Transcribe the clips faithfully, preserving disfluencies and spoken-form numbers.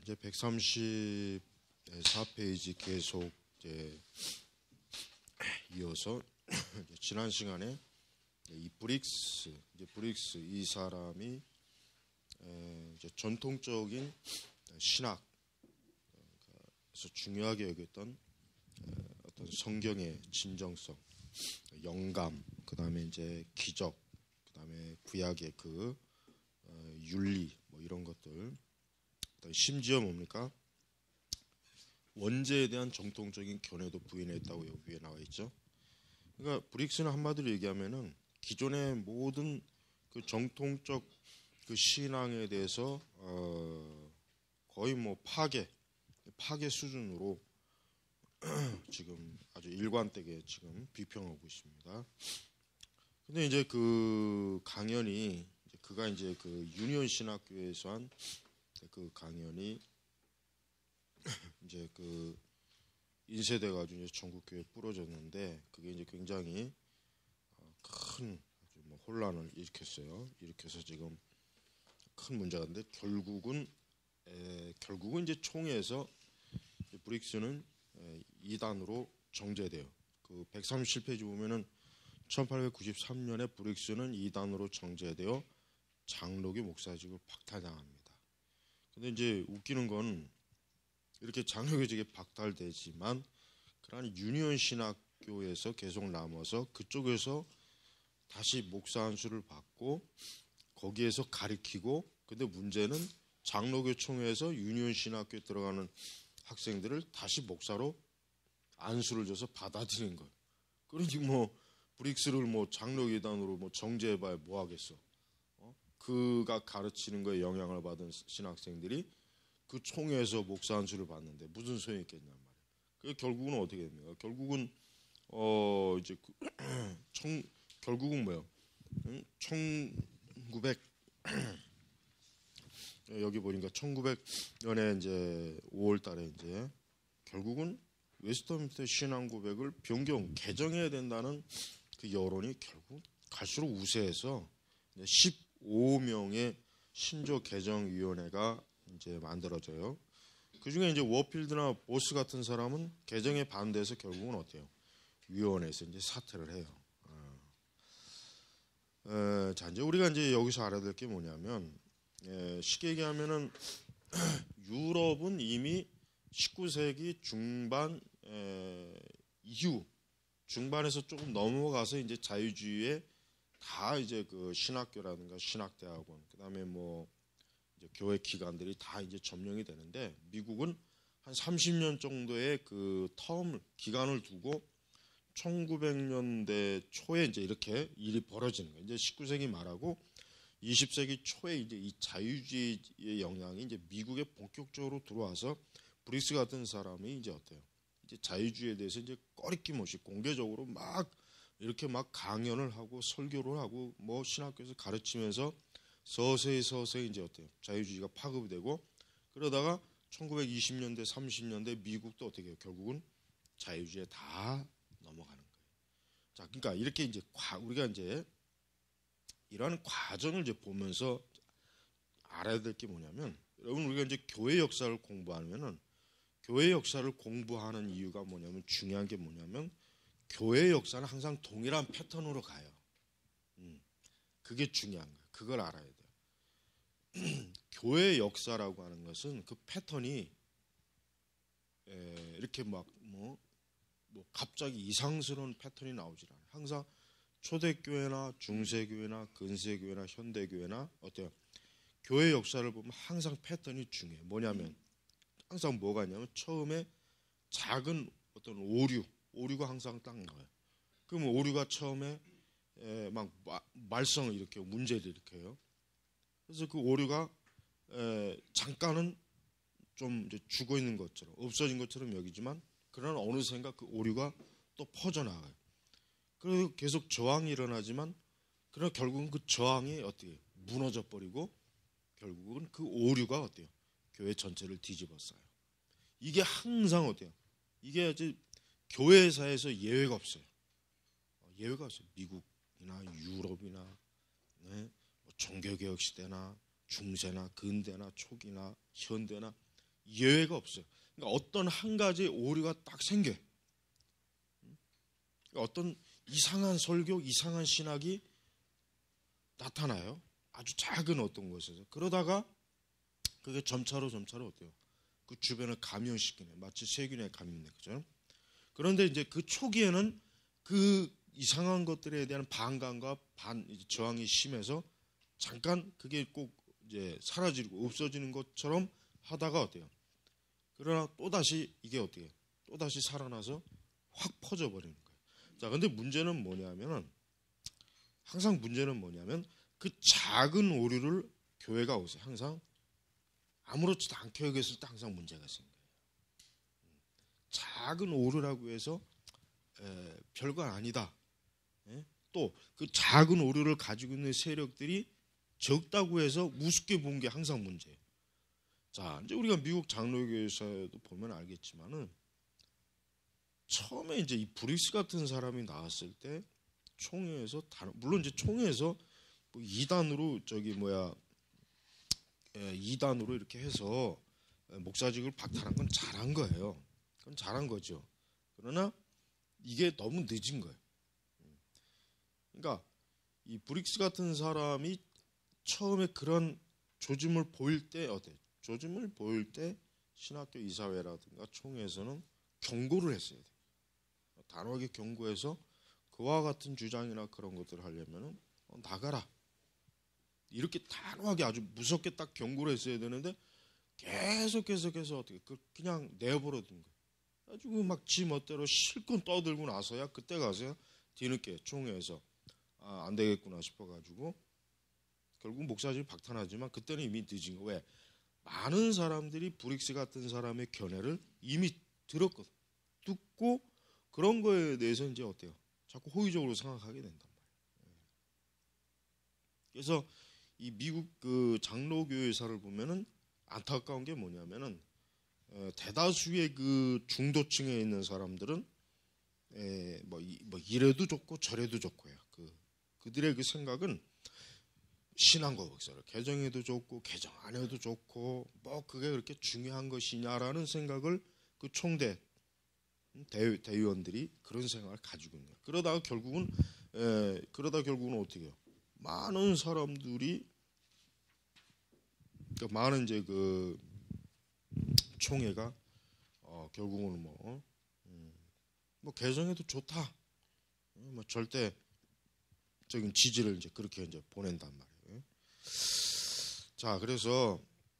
이제 백삼십사 페이지 계속 이제 이어서 이제 지난 시간에 이 브릭스, 이제 브릭스 이 사람이 이제 전통적인 신학에서 중요하게 여겼던 어떤 성경의 진정성, 영감, 그 다음에 이제 기적, 그 다음에 구약의 그 윤리, 뭐 이런 것들, 심지어 뭡니까? 원죄에 대한 정통적인 견해도 부인했다고 여기 위에 나와 있죠. 그러니까 브릭스는 한마디로 얘기하면은 기존의 모든 그 정통적 그 신앙에 대해서 어 거의 뭐 파괴, 파괴 수준으로 지금 아주 일관되게 지금 비평하고 있습니다. 근데 이제 그 강연이 그가 이제 그 유니온 신학교에서 한 그 강연이 이제 그 인쇄돼 가지고 이제 전국 교회에 뿌려졌는데 그게 이제 굉장히 큰 아주 뭐 혼란을 일으켰어요. 일으켜서 지금 큰 문제가 있는데 결국은 에, 결국은 이제 총회에서 브릭스는 에, 이단으로 정제돼요. 그 백삼십칠 페이지 보면은 천팔백구십삼 년에 브릭스는 이단으로 정제되어 장로교 목사직을 박탈당합니다. 근데 이제 웃기는 건 이렇게 장로교직이 박탈되지만 그러한 유니온 신학교에서 계속 남아서 그쪽에서 다시 목사 안수를 받고 거기에서 가르치고, 근데 문제는 장로교 총회에서 유니온 신학교에 들어가는 학생들을 다시 목사로 안수를 줘서 받아들인 거예요. 그러니 뭐 브릭스를 뭐 장로교단으로 뭐 정제해봐야 뭐 하겠어? 그가 가르치는 거에 영향을 받은 신학생들이 그 총회에서 목사 안수를 받는데 무슨 소용이 있겠냔 말이에요. 그 결국은 어떻게 됩니까? 결국은 어 이제 그 청 결국은 뭐요? 응? 천구백 여기 보니까 천구백 년에 이제 오월 달에 이제 결국은 웨스트민스터 신앙 고백을 변경 개정해야 된다는 그 여론이 결국 갈수록 우세해서 십오 명의 신조 개정 위원회가 이제 만들어져요. 그 중에 이제 워필드나 보스 같은 사람은 개정에 반대해서 결국은 어때요? 위원회에서 이제 사퇴를 해요. 어. 에, 자, 이제 우리가 이제 여기서 알아야 될 게 뭐냐면, 에, 쉽게 얘기하면은 유럽은 이미 십구 세기 중반 에, 이후 중반에서 조금 넘어가서 이제 자유주의에 다 이제 그 신학교라든가 신학대학원, 그 다음에 뭐 이제 교회 기관들이 다 이제 점령이 되는데 미국은 한 삼십 년 정도의 그 텀을 기간을 두고 천구백 년대 초에 이제 이렇게 일이 벌어지는 거예요. 이제 십구 세기 말하고 이십 세기 초에 이제 이 자유주의의 영향이 이제 미국에 본격적으로 들어와서 브릭스 같은 사람이 이제 어때요? 이제 자유주의에 대해서 이제 꺼리낌 없이 공개적으로 막 이렇게 막 강연을 하고 설교를 하고 뭐 신학교에서 가르치면서 서서히 서서히 이제 어때요? 자유주의가 파급이 되고 그러다가 천구백이십 년대, 삼십 년대 미국도 어떻게 해요? 결국은 자유주의에 다 넘어가는 거예요. 자, 그러니까 이렇게 이제 우리가 이제 이러한 과정을 이제 보면서 알아야 될 게 뭐냐면, 여러분 우리가 이제 교회 역사를 공부하면은 교회 역사를 공부하는 이유가 뭐냐면 중요한 게 뭐냐면 교회 역사는 항상 동일한 패턴으로 가요. 음, 그게 중요한 거예요. 그걸 알아야 돼요. 교회 역사라고 하는 것은 그 패턴이 에, 이렇게 막 뭐 뭐 갑자기 이상스러운 패턴이 나오질 않아요. 항상 초대교회나 중세교회나 근세교회나 현대교회나 어때요? 교회 역사를 보면 항상 패턴이 중요해요. 뭐냐면 항상 뭐가 있냐면 처음에 작은 어떤 오류, 오류가 항상 딱 나와요. 그럼 오류가 처음에 에, 막 마, 말썽을 일으켜요. 문제를 일으켜요. 그래서 그 오류가 에, 잠깐은 좀 이제 죽어 있는 것처럼 없어진 것처럼 여기지만 그러나 어느샌가 그 오류가 또 퍼져나가요. 그리고 계속 저항이 일어나지만 그러나 결국은 그 저항이 어떻게 무너져 버리고 결국은 그 오류가 어때요? 교회 전체를 뒤집어써요. 이게 항상 어때요? 이게 아주 교회사에서 예외가 없어요. 예외가 없어요. 미국이나 유럽이나 네, 뭐 종교개혁 시대나 중세나 근대나 초기나 현대나 예외가 없어요. 그러니까 어떤 한 가지 오류가 딱 생겨. 그러니까 어떤 이상한 설교, 이상한 신학이 나타나요. 아주 작은 어떤 곳에서. 그러다가 그게 점차로 점차로 어때요? 그 주변을 감염시키네. 마치 세균에 감염네. 그죠? 그런데 이제 그 초기에는 그 이상한 것들에 대한 반감과 반 저항이 심해서 잠깐 그게 꼭 이제 사라지고 없어지는 것처럼 하다가 어때요? 그러나 또 다시 이게 어떻게? 또 다시 살아나서 확 퍼져버리는 거예요. 자, 근데 문제는 뭐냐면은 항상 문제는 뭐냐면 그 작은 오류를 교회가 오세요. 항상 아무렇지도 않게 여겼을 때 항상 문제가 생겨요. 작은 오류라고 해서 에, 별거 아니다. 또 그 작은 오류를 가지고 있는 세력들이 적다고 해서 우습게 본 게 항상 문제예요. 자, 이제 우리가 미국 장로교에서도 보면 알겠지만은 처음에 이제 이 브릭스 같은 사람이 나왔을 때 총회에서 물론 이제 총회에서 뭐 이단으로 저기 뭐야 이단으로 이렇게 해서 목사직을 박탈한 건 잘한 거예요. 그건 잘한 거죠. 그러나 이게 너무 늦은 거예요. 그러니까 이 브릭스 같은 사람이 처음에 그런 조짐을 보일 때 어때? 조짐을 보일 때 신학교 이사회라든가 총회에서는 경고를 했어야 돼요. 단호하게 경고해서 그와 같은 주장이나 그런 것들을 하려면은 어, 나가라. 이렇게 단호하게 아주 무섭게 딱 경고를 했어야 되는데 계속 계속해서 어떻게 그냥 내버려 둔 거예요. 가지고 막 지 멋대로 실컷 떠들고 나서야 그때 가서야 뒤늦게 총회에서 아, 안 되겠구나 싶어가지고 결국 목사직을 박탈하지만 그때는 이미 늦은 거. 왜? 많은 사람들이 브릭스 같은 사람의 견해를 이미 들었거든. 듣고 그런 거에 대해서 이제 어때요? 자꾸 호의적으로 생각하게 된단 말이에요. 그래서 이 미국 그 장로교회사를 보면은 안타까운 게 뭐냐면은 대다수의 그 중도층에 있는 사람들은 에, 뭐, 이, 뭐 이래도 좋고 저래도 좋고요. 그 그들의 그 생각은 신앙과 역사를 개정해도 좋고 개정 안 해도 좋고 뭐 그게 그렇게 중요한 것이냐라는 생각을 그 총대 대, 대의원들이 그런 생각을 가지고 있는 거예요. 그러다가 결국은 에, 그러다 결국은 어떻게 해요? 많은 사람들이 그러니까 많은 이제 그 총회가 어, 결국은 뭐, 음, 뭐 개정해도 좋다. 뭐 절대적인 지지를 이제 그렇게 이제 보낸단 말이에요. 자, 그래서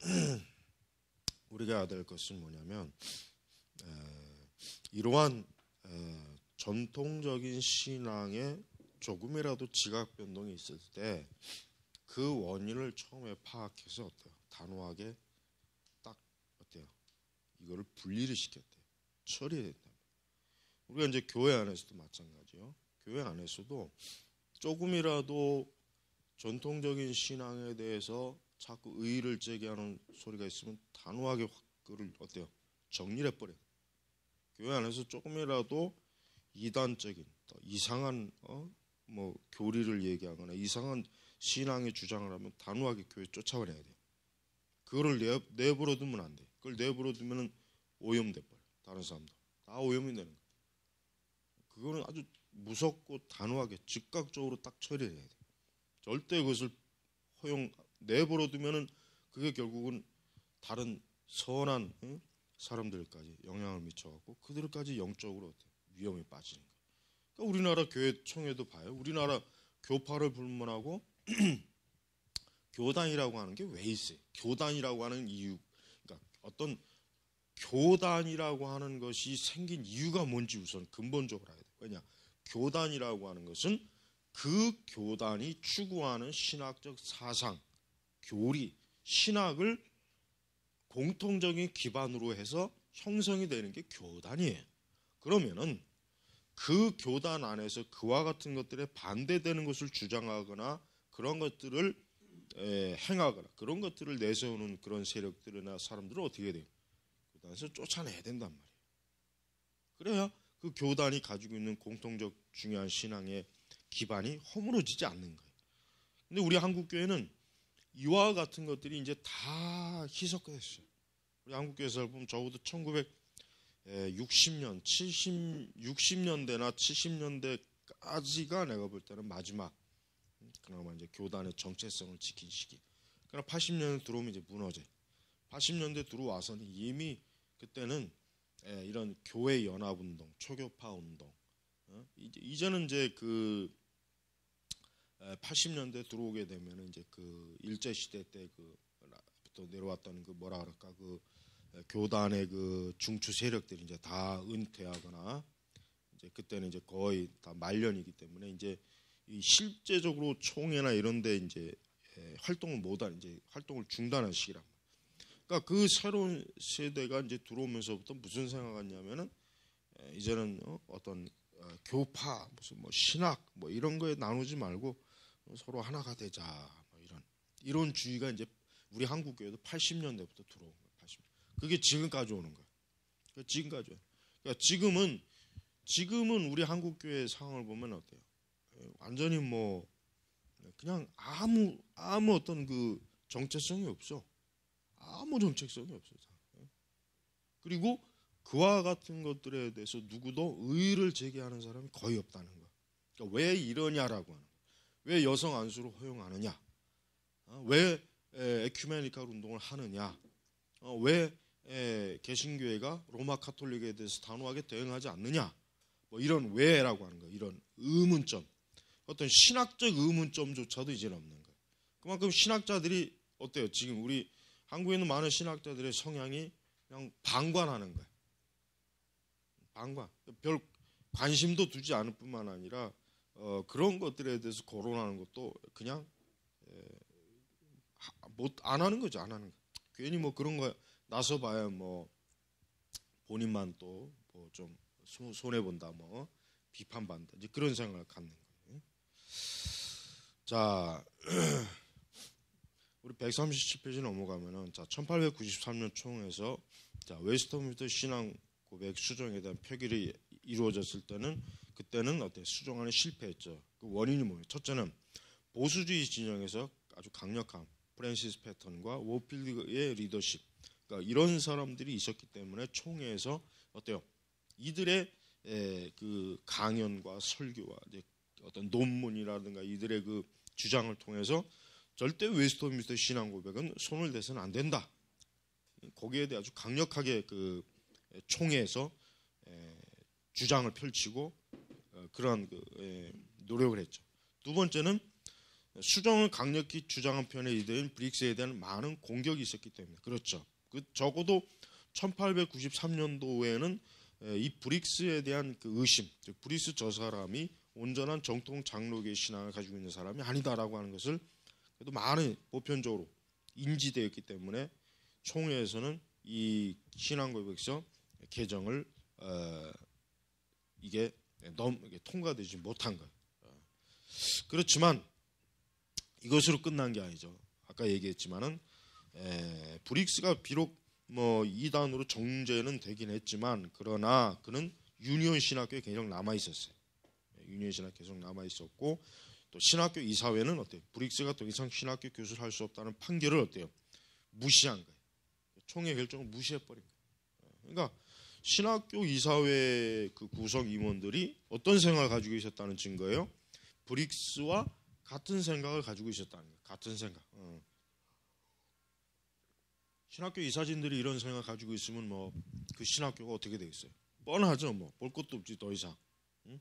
우리가 해야 될 것은 뭐냐면 에, 이러한 에, 전통적인 신앙에 조금이라도 지각 변동이 있을 때 그 원인을 처음에 파악해서 어때요? 단호하게 딱 어때요? 이거를 분리를 시켰대요. 처리해야 된다. 우리가 이제 교회 안에서도 마찬가지요. 교회 안에서도 조금이라도 전통적인 신앙에 대해서 자꾸 의의를 제기하는 소리가 있으면 단호하게 확 그를 어때요? 정리를 해버려요. 교회 안에서 조금이라도 이단적인 이상한 어? 뭐 교리를 얘기하거나 이상한 신앙의 주장을 하면 단호하게 교회 쫓아버려야 돼요. 그거를 내, 내버려 두면 안 돼. 그걸 내버려 두면은 오염돼 버려. 다른 사람도 다 오염이 되는 거예요. 그거는 아주 무섭고 단호하게 즉각적으로 딱 처리해야 돼. 절대 그것을 허용 내버려 두면은 그게 결국은 다른 선한 응? 사람들까지 영향을 미쳐갖고 그들까지 영적으로 위험에 빠지는 거예요. 그러니까 우리나라 교회 총회도 봐요. 우리나라 교파를 불문하고 교단이라고 하는 게 왜 있어요? 교단이라고 하는 이유, 그러니까 어떤 교단이라고 하는 것이 생긴 이유가 뭔지 우선 근본적으로 알아야 돼요. 왜냐? 교단이라고 하는 것은 그 교단이 추구하는 신학적 사상, 교리, 신학을 공통적인 기반으로 해서 형성이 되는 게 교단이에요. 그러면은 그 교단 안에서 그와 같은 것들에 반대되는 것을 주장하거나 그런 것들을 에, 행하거나 그런 것들을 내세우는 그런 세력들이나 사람들은 어떻게 돼요? 교단에서 쫓아내야 된단 말이에요. 그래야 그 교단이 가지고 있는 공통적 중요한 신앙의 기반이 허물어지지 않는 거예요. 근데 우리 한국 교회는 이와 같은 것들이 이제 다 희석됐어요. 우리 한국교회에서 보면 적어도 천구백육십 년, 칠십, 육십 년대나 칠십 년대까지가 내가 볼 때는 마지막 그나마 이제 교단의 정체성을 지킨 시기. 그러나 팔십 년대 들어오면 이제 무너져. 팔십 년대 들어와서는 이미 그때는 이런 교회 연합 운동, 초교파 운동, 이제는 이제 그 팔십 년대 들어오게 되면 이제 그 일제 시대 때 그부터 내려왔던 그 뭐라 그럴까 그 교단의 그 중추 세력들이 이제 다 은퇴하거나 이제 그때는 이제 거의 다 말년이기 때문에 이제 이 실제적으로 총회나 이런데 이제 활동을 못한 이제 활동을 중단한 시기란 말이에요. 그러니까 그 새로운 세대가 이제 들어오면서부터 무슨 생각하냐면은 이제는 어떤 교파 무슨 뭐 신학 뭐 이런 거에 나누지 말고 서로 하나가 되자 뭐 이런 이런 주의가 이제 우리 한국 교회도 팔십 년대부터 들어온 거예요. 팔십 년. 그게 지금까지 오는 거예요. 그러니까 지금까지. 그러니까 지금은 지금은 우리 한국 교회의 상황을 보면 어때요? 완전히 뭐 그냥 아무 아무 어떤 그 정체성이 없어. 아무 정체성이 없어요. 그리고 그와 같은 것들에 대해서 누구도 의의를 제기하는 사람이 거의 없다는 거예요. 그러니까 왜 이러냐라고 하는 거예요. 왜 여성 안수를 허용하느냐? 왜 에큐메니칼 운동을 하느냐? 왜 개신교회가 로마 카톨릭에 대해서 단호하게 대응하지 않느냐? 뭐 이런 왜라고 하는 거예요. 이런 의문점. 어떤 신학적 의문점조차도 이제는 없는 거예요. 그만큼 신학자들이 어때요? 지금 우리 한국에 있는 많은 신학자들의 성향이 그냥 방관하는 거예요. 방관. 별 관심도 두지 않을 뿐만 아니라 어, 그런 것들에 대해서 거론하는 것도 그냥 못 안 하는 거죠. 안 하는 거. 괜히 뭐 그런 거 나서 봐야 뭐 본인만 또 뭐 좀 손해 본다, 뭐 비판받는다. 이제 그런 생각을 갖는 거예요. 자. 우리 백삼십칠 페이지 넘어가면은 자 천팔백구십삼 년 총회에서 자 웨스트민스터 신앙 고백 수정에 대한 표결이 이루어졌을 때는 그때는 어때 수정안에 실패했죠. 그 원인이 뭐예요? 첫째는 보수주의 진영에서 아주 강력한 프랜시스 패턴과 워필드의 리더십, 그러니까 이런 사람들이 있었기 때문에 총회에서 어때요? 이들의 에, 그 강연과 설교와 이제 어떤 논문이라든가 이들의 그 주장을 통해서 절대 웨스트민스터 신앙 고백은 손을 대서는 안 된다. 거기에 대해 아주 강력하게 그 총회에서 주장을 펼치고 그러한 그 노력을 했죠. 두 번째는 수정을 강력히 주장한 편에 이들은 브릭스에 대한 많은 공격이 있었기 때문에 그렇죠. 그 적어도 천팔백구십삼 년도에는 이 브릭스에 대한 그 의심, 즉 브릭스 저 사람이 온전한 정통 장로교의 신앙을 가지고 있는 사람이 아니다라고 하는 것을 그래도 많은 보편적으로 인지되었기 때문에 총회에서는 이 신앙고백서 개정을 어, 이게 넘 이게 통과되지 못한 거예요. 그렇지만 이것으로 끝난 게 아니죠. 아까 얘기했지만은 에, 브릭스가 비록 뭐 이단으로 정제는 되긴 했지만 그러나 그는 유니온 신학교에 계속 남아 있었어요. 유니온 신학 계속 남아 있었고. 또 신학교 이사회는 어때요? 브릭스가 더 이상 신학교 교수를 할 수 없다는 판결을 어때요? 무시한 거예요. 총회 결정을 무시해버린 거예요. 그러니까 신학교 이사회 그 구성 임원들이 어떤 생각을 가지고 있었다는 증거예요? 브릭스와 같은 생각을 가지고 있었다는 거예요. 같은 생각. 어. 신학교 이사진들이 이런 생각을 가지고 있으면 뭐 그 신학교가 어떻게 되겠어요? 뻔하죠. 뭐 볼 것도 없지 더 이상. 응?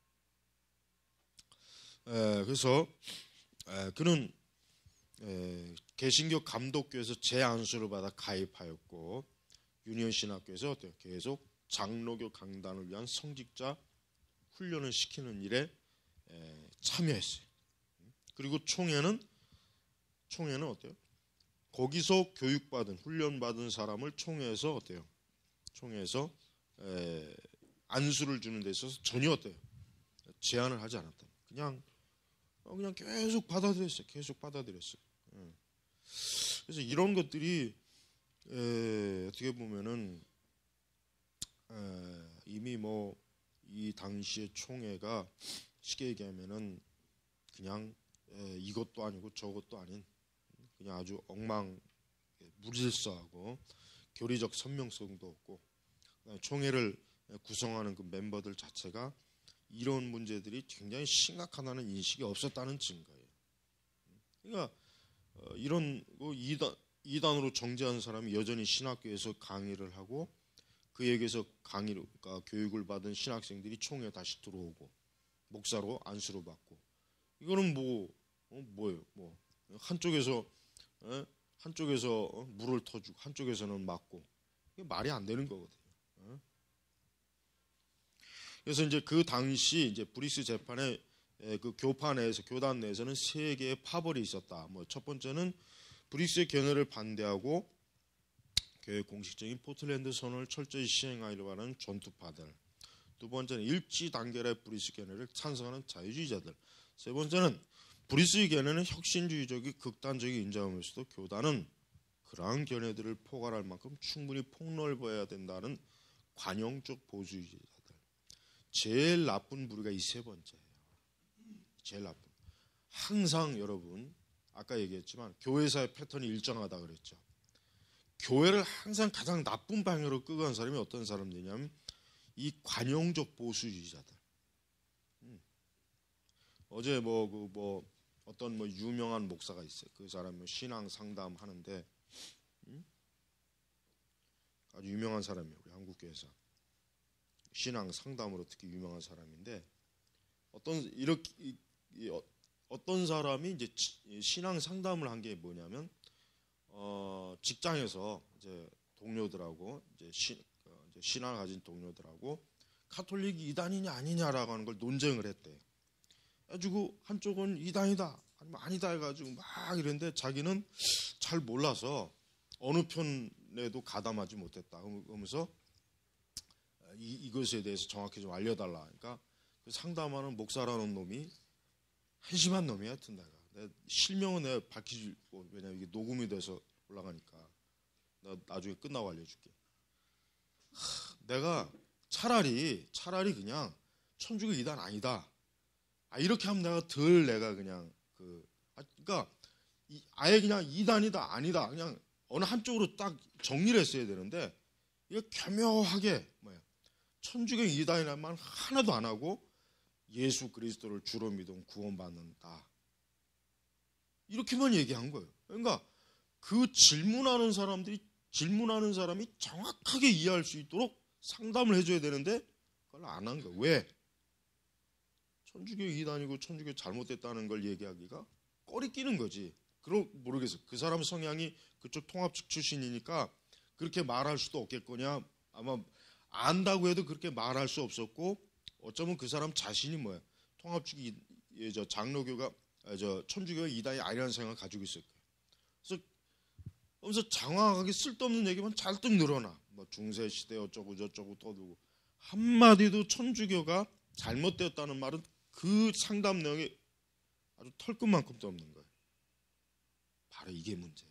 에, 그래서 에, 그는 에, 개신교 감독교에서 재안수를 받아 가입하였고 유니온 신학교에서 어때요? 계속 장로교 강단을 위한 성직자 훈련을 시키는 일에 에, 참여했어요. 그리고 총회는 총회는 어때요? 거기서 교육받은 훈련받은 사람을 총회에서 어때요? 총회에서 에, 안수를 주는 데 있어서 전혀 어때요? 제한을 하지 않았다. 그냥 그냥 계속 받아들였어요. 계속 받아들였어요. 그래서 이런 것들이 에, 어떻게 보면은 에, 이미 뭐 이 당시의 총회가 쉽게 얘기하면은 그냥 에, 이것도 아니고 저것도 아닌 그냥 아주 엉망 무질서하고 교리적 선명성도 없고 총회를 구성하는 그 멤버들 자체가 이런 문제들이 굉장히 심각하다는 인식이 없었다는 증거예요. 그러니까 이런 이단, 이단으로 정죄한 사람이 여전히 신학교에서 강의를 하고 그에게서 강의를 그러니까 교육을 받은 신학생들이 총회에 다시 들어오고 목사로 안수로 받고 이거는 뭐 어, 뭐예요? 뭐 한쪽에서 에? 한쪽에서 어? 물을 터주고 한쪽에서는 맞고 이게 말이 안 되는 거거든요. 에? 그래서 이제 그 당시 이제 브릭스 재판에 에, 그 교파 내에서 교단 내에서는 세 개의 파벌이 있었다. 뭐 첫 번째는 브릭스의 견해를 반대하고 교회 공식적인 포틀랜드 선언을 철저히 시행하기로 하는 전투파들. 두 번째는 일치 단결의 브릭스 견해를 찬성하는 자유주의자들. 세 번째는 브릭스의 견해는 혁신주의적이 극단적인 인정하면서도 교단은 그러한 견해들을 포괄할 만큼 충분히 폭넓어야 된다는 관용적 보수주의자들. 제일 나쁜 부류가 이 세 번째예요. 제일 나쁜. 항상 여러분 아까 얘기했지만 교회사의 패턴이 일정하다 그랬죠. 교회를 항상 가장 나쁜 방향으로 끌고 간 사람이 어떤 사람들이냐면 이 관용적 보수주의자들. 음. 어제 뭐 그 뭐 어떤 뭐 유명한 목사가 있어요. 그 사람은 신앙 상담 하는데 음? 아주 유명한 사람이에요. 우리 한국교회에서 신앙 상담으로 특히 유명한 사람인데 어떤 이렇게 이, 이, 어, 어떤 사람이 이제 신앙 상담을 한 게 뭐냐면 어, 직장에서 이제 동료들하고 이제, 시, 어, 이제 신앙을 가진 동료들하고 카톨릭이 이단이냐 아니냐라고 하는 걸 논쟁을 했대. 가지고 한쪽은 이단이다 아니면 아니다 해가지고 막 이랬는데 자기는 잘 몰라서 어느 편에도 가담하지 못했다. 그러면서 이, 이것에 대해서 정확히 좀 알려달라. 그러니까 그 상담하는 목사라는 놈이 한심한 놈이야, 하여튼 내가. 내 실명은 내가 밝히지, 뭐, 왜냐면 이게 녹음이 돼서 올라가니까. 나 나중에 끝나고 알려줄게. 하, 내가 차라리, 차라리 그냥 천주교 이단 아니다. 아, 이렇게 하면 내가 덜 내가 그냥 그, 아, 그러니까 이, 아예 그냥 이단이다, 아니다. 그냥 어느 한쪽으로 딱 정리를 했어야 되는데, 이거 교묘하게, 뭐야, 천주교 이단이라는 말 하나도 안 하고, 예수 그리스도를 주로 믿으면 구원받는다. 이렇게만 얘기한 거예요. 그러니까 그 질문하는 사람들이 질문하는 사람이 정확하게 이해할 수 있도록 상담을 해줘야 되는데 그걸 안 한 거예요. 왜? 천주교 이단이고 천주교 잘못됐다는 걸 얘기하기가 꺼리 끼는 거지. 그럼 모르겠어. 그 사람 성향이 그쪽 통합측 출신이니까 그렇게 말할 수도 없겠거냐. 아마 안다고 해도 그렇게 말할 수 없었고 어쩌면 그 사람 자신이 뭐야? 통합측이 저 장로교가 저 천주교가 이단이 아니라는 생각을 가지고 있을 거예요. 그래서 그러면서 장황하게 쓸데없는 얘기만 잔뜩 늘어나. 뭐 중세 시대 어쩌고 저쩌고 떠들고 한마디도 천주교가 잘못되었다는 말은 그 상담 내용이 아주 털끝만큼도 없는 거예요. 바로 이게 문제예요.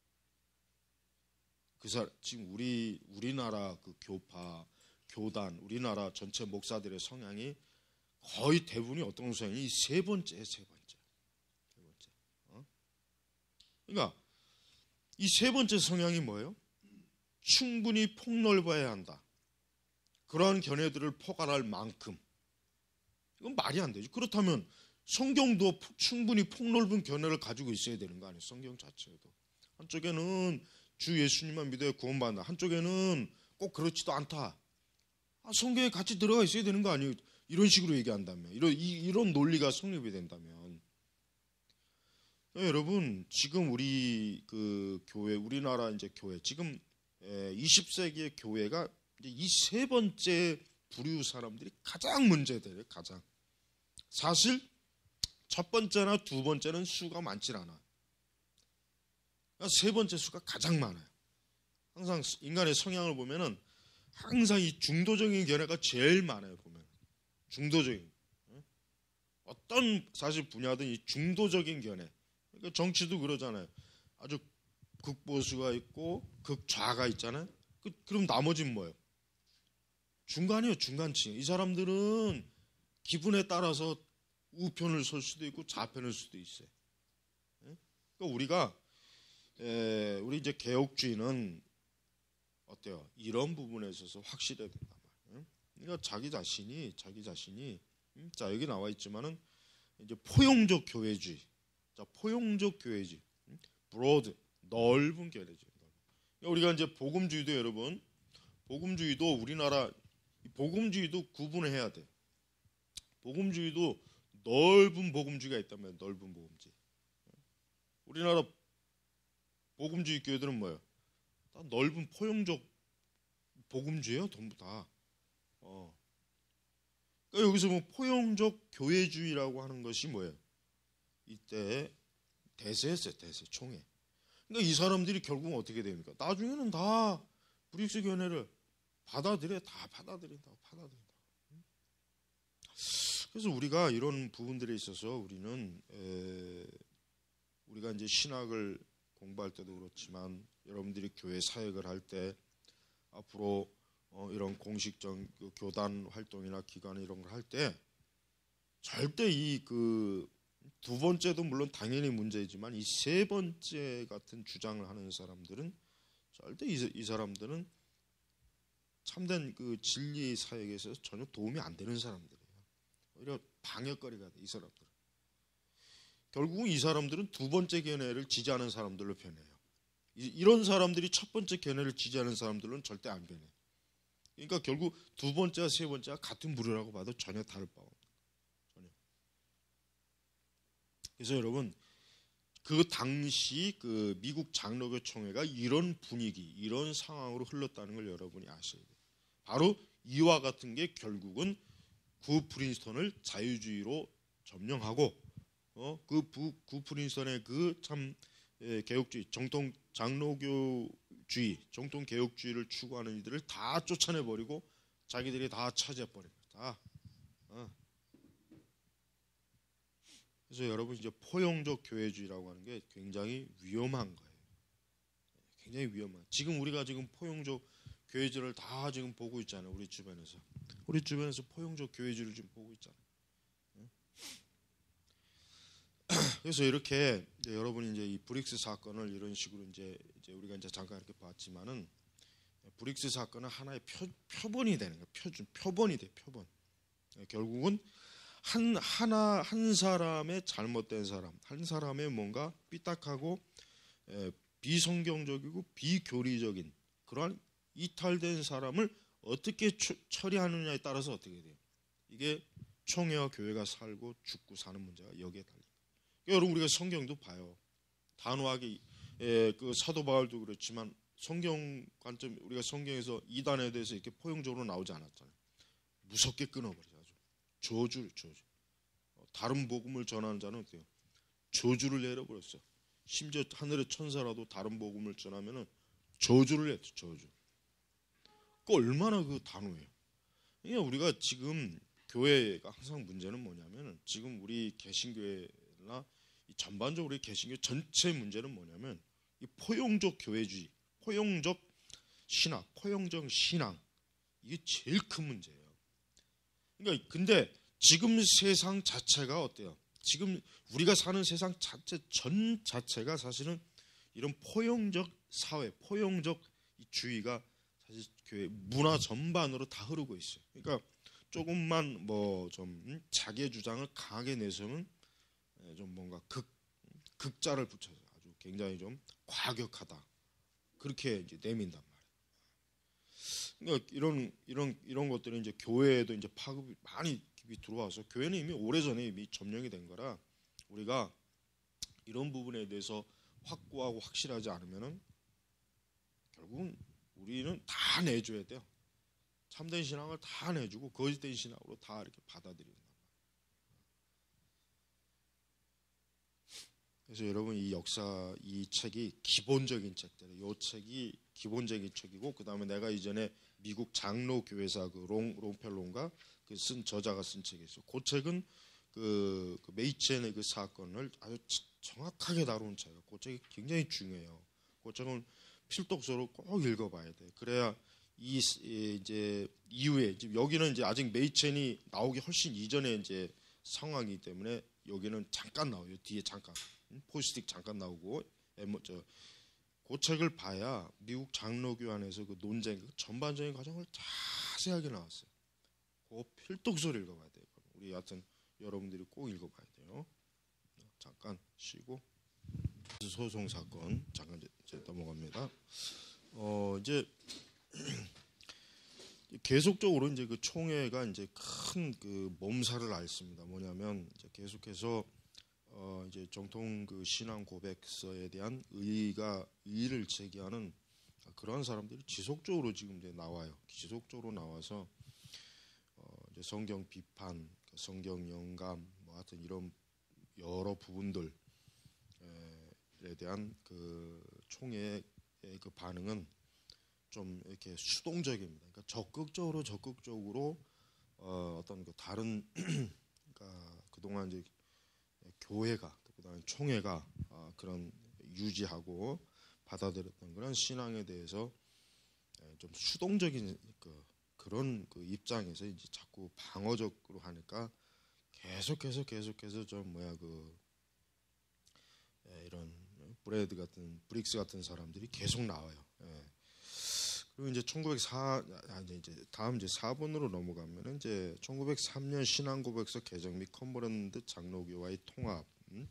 그 사람 지금 우리 우리나라 그 교파 교단, 우리나라 전체 목사들의 성향이 거의 대부분이 어떤 성향이 이 세 번째, 세 번째, 세 번째. 어? 그러니까 이 세 번째 성향이 뭐예요? 충분히 폭넓어야 한다. 그러한 견해들을 포괄할 만큼. 이건 말이 안 되죠. 그렇다면 성경도 충분히 폭넓은 견해를 가지고 있어야 되는 거 아니에요? 성경 자체도. 한쪽에는 주 예수님만 믿어야 구원받는다. 한쪽에는 꼭 그렇지도 않다. 아, 성경에 같이 들어가 있어야 되는 거 아니에요? 이런 식으로 얘기한다면, 이런, 이, 이런 논리가 성립이 된다면. 네, 여러분, 지금 우리 그 교회, 우리나라 이제 교회, 지금 이십 세기의 교회가 이제 이 세 번째 부류 사람들이 가장 문제돼요, 가장. 사실, 첫 번째나 두 번째는 수가 많질 않아. 그러니까 세 번째 수가 가장 많아요. 항상 인간의 성향을 보면은 항상 이 중도적인 견해가 제일 많아요, 보면. 중도적인. 어떤 사실 분야든 이 중도적인 견해. 그러니까 정치도 그러잖아요. 아주 극보수가 있고 극좌가 있잖아요. 그, 그럼 나머지는 뭐예요? 중간이에요, 중간층. 이 사람들은 기분에 따라서 우편을 설 수도 있고 좌편을 설 수도 있어요. 그러니까 우리가 에, 우리 이제 개혁주의는 어때요? 이런 부분에 있어서 확실해야 된단 말이에요. 그러니까 자기 자신이 자기 자신이 음? 자 여기 나와 있지만은 이제 포용적 교회주의, 자 포용적 교회주의, 음? 브로드 넓은 교회주의. 그러니까 우리가 이제 복음주의도 여러분, 복음주의도 우리나라 복음주의도 구분해야 돼. 복음주의도 넓은 복음주의가 있다면 넓은 복음주의. 우리나라 복음주의 교회들은 뭐예요? 다 넓은 포용적 복음주의예요, 전부 다. 어. 그러니까 여기서 뭐 포용적 교회주의라고 하는 것이 뭐예요? 이때 대세였어요, 대세 총회. 그러니까 이 사람들이 결국은 어떻게 됩니까? 나중에는 다 브릭스 교회를 받아들여, 다 받아들인다고, 받아들인다. 그래서 우리가 이런 부분들에 있어서 우리는 에, 우리가 이제 신학을 공부할 때도 그렇지만 여러분들이 교회 사역을 할 때 앞으로 어, 이런 공식적 그 교단 활동이나 기관 이런 걸 할 때 절대 이 그 두 번째도 물론 당연히 문제이지만 이 세 번째 같은 주장을 하는 사람들은 절대 이, 이 사람들은 참된 그 진리 사역에서 전혀 도움이 안 되는 사람들이에요. 오히려 방역거리가 돼, 이 사람들은. 결국은 이 사람들은 두 번째 견해를 지지하는 사람들로 변해요. 이, 이런 사람들이 첫 번째 견해를 지지하는 사람들은 절대 안 변해. 그러니까 결국 두 번째와 세 번째가 같은 부류라고 봐도 전혀 다를 바가 없어요. 전혀. 그래서 여러분 그 당시 그 미국 장로교 총회가 이런 분위기, 이런 상황으로 흘렀다는 걸 여러분이 아셔야 돼요. 바로 이와 같은 게 결국은 구 프린스턴을 자유주의로 점령하고 어, 그 부, 구 프린스턴의 그 참 개혁주의, 정통 장로교주의, 정통 개혁주의를 추구하는 이들을 다 쫓아내 버리고 자기들이 다 차지해 버린 거다. 어. 그래서 여러분 이제 포용적 교회주의라고 하는 게 굉장히 위험한 거예요. 굉장히 위험한. 지금 우리가 지금 포용적 교회주의를 다 지금 보고 있잖아요. 우리 주변에서. 우리 주변에서 포용적 교회주의를 지금 보고 있잖아요. 그래서 이렇게 이제 여러분이 이제 이 브릭스 사건을 이런 식으로 이제, 이제 우리가 이제 잠깐 이렇게 봤지만은 브릭스 사건은 하나의 표, 표본이 되는 거예요. 표준, 표본이 돼, 표본. 결국은 한 하나 한 사람의 잘못된 사람, 한 사람의 뭔가 삐딱하고 에, 비성경적이고 비교리적인 그러한 이탈된 사람을 어떻게 처, 처리하느냐에 따라서 어떻게 돼요? 이게 총회와 교회가 살고 죽고 사는 문제가 여기에 달려. 여러분 우리가 성경도 봐요. 단호하게 에, 그 사도 바울도 그렇지만 성경 관점 우리가 성경에서 이단에 대해서 이렇게 포용적으로 나오지 않았잖아요. 무섭게 끊어버리죠. 저주를 저주. 다른 복음을 전하는 자는 어때요? 저주를 내려버렸어요. 심지어 하늘의 천사라도 다른 복음을 전하면은 저주를 했죠. 저주. 그 얼마나 그 단호해요. 그러니까 우리가 지금 교회가 항상 문제는 뭐냐면은 지금 우리 개신교회나 이 전반적으로 우리 개신교 전체 문제는 뭐냐면 이 포용적 교회주의, 포용적 신학, 포용적 신앙 이게 제일 큰 문제예요. 그러니까 근데 지금 세상 자체가 어때요? 지금 우리가 사는 세상 자체 전 자체가 사실은 이런 포용적 사회, 포용적 주의가 사실 교회 문화 전반으로 다 흐르고 있어요. 그러니까 조금만 뭐 좀 자기의 주장을 강하게 내세우면 좀 뭔가 극 극자를 붙여서 아주 굉장히 좀 과격하다 그렇게 이제 내민단 말이에요. 그러니까 이런 이런 이런 것들은 이제 교회에도 이제 파급이 많이 들어와서 교회는 이미 오래전에 이미 점령이 된 거라 우리가 이런 부분에 대해서 확고하고 확실하지 않으면은 결국은 우리는 다 내줘야 돼요. 참된 신앙을 다 내주고 거짓된 신앙으로 다 이렇게 받아들인다. 그래서 여러분 이 역사 이 책이 기본적인 책들이에요. 이 책이 기본적인 책이고 그 다음에 내가 이전에 미국 장로 교회사 그 롱, 롱펠론가 그 쓴 저자가 쓴 책이 있어요. 그 책은 그, 그 메이첸의 그 사건을 아주 정확하게 다루는 책이에요. 그 책이 굉장히 중요해요. 그 책은 필독서로 꼭 읽어봐야 돼. 그래야 이 이제 이후에 지금 여기는 이제 아직 메이첸이 나오기 훨씬 이전에 이제 상황이기 때문에 여기는 잠깐 나와요. 뒤에 잠깐 포스틱 잠깐 나오고 저 그 책을 봐야 미국 장로교 안에서 그 논쟁, 그 전반적인 과정을 자세하게 나왔어요. 그 필독서를 읽어봐야 돼요. 우리 하여튼 여러분들이 꼭 읽어봐야 돼요. 잠깐 쉬고 소송 사건 잠깐 이제 넘어갑니다. 어 이제 계속적으로 이제 그 총회가 이제 큰 그 몸살을 앓습니다. 뭐냐면 이제 계속해서 어 이제 정통 그 신앙 고백서에 대한 의의가 의의를 제기하는 그러한 사람들이 지속적으로 지금 이제 나와요. 지속적으로 나와서 어 이제 성경 비판, 성경 영감, 뭐 하여튼 이런 여러 부분들에 대한 그 총회의 그 반응은 좀 이렇게 수동적입니다. 그러니까 적극적으로 적극적으로 어 어떤 그 다른 그러니까 그동안 이제 교회가 그다음에 총회가 아 그런 유지하고 받아들였던 그런 신앙에 대해서 좀 수동적인 그 그런 그 입장에서 이제 자꾸 방어적으로 하니까 계속해서 계속해서 좀 뭐야 그 이런 브레드 같은 브릭스 같은 사람들이 계속 나와요. 예. 그리고 이제 천구백사 아니 이제 다음 이제 사 번으로 넘어가면은 이제 천구백삼 년 신앙고백서 개정 및 컨버런트 장로교와의 통합. 음?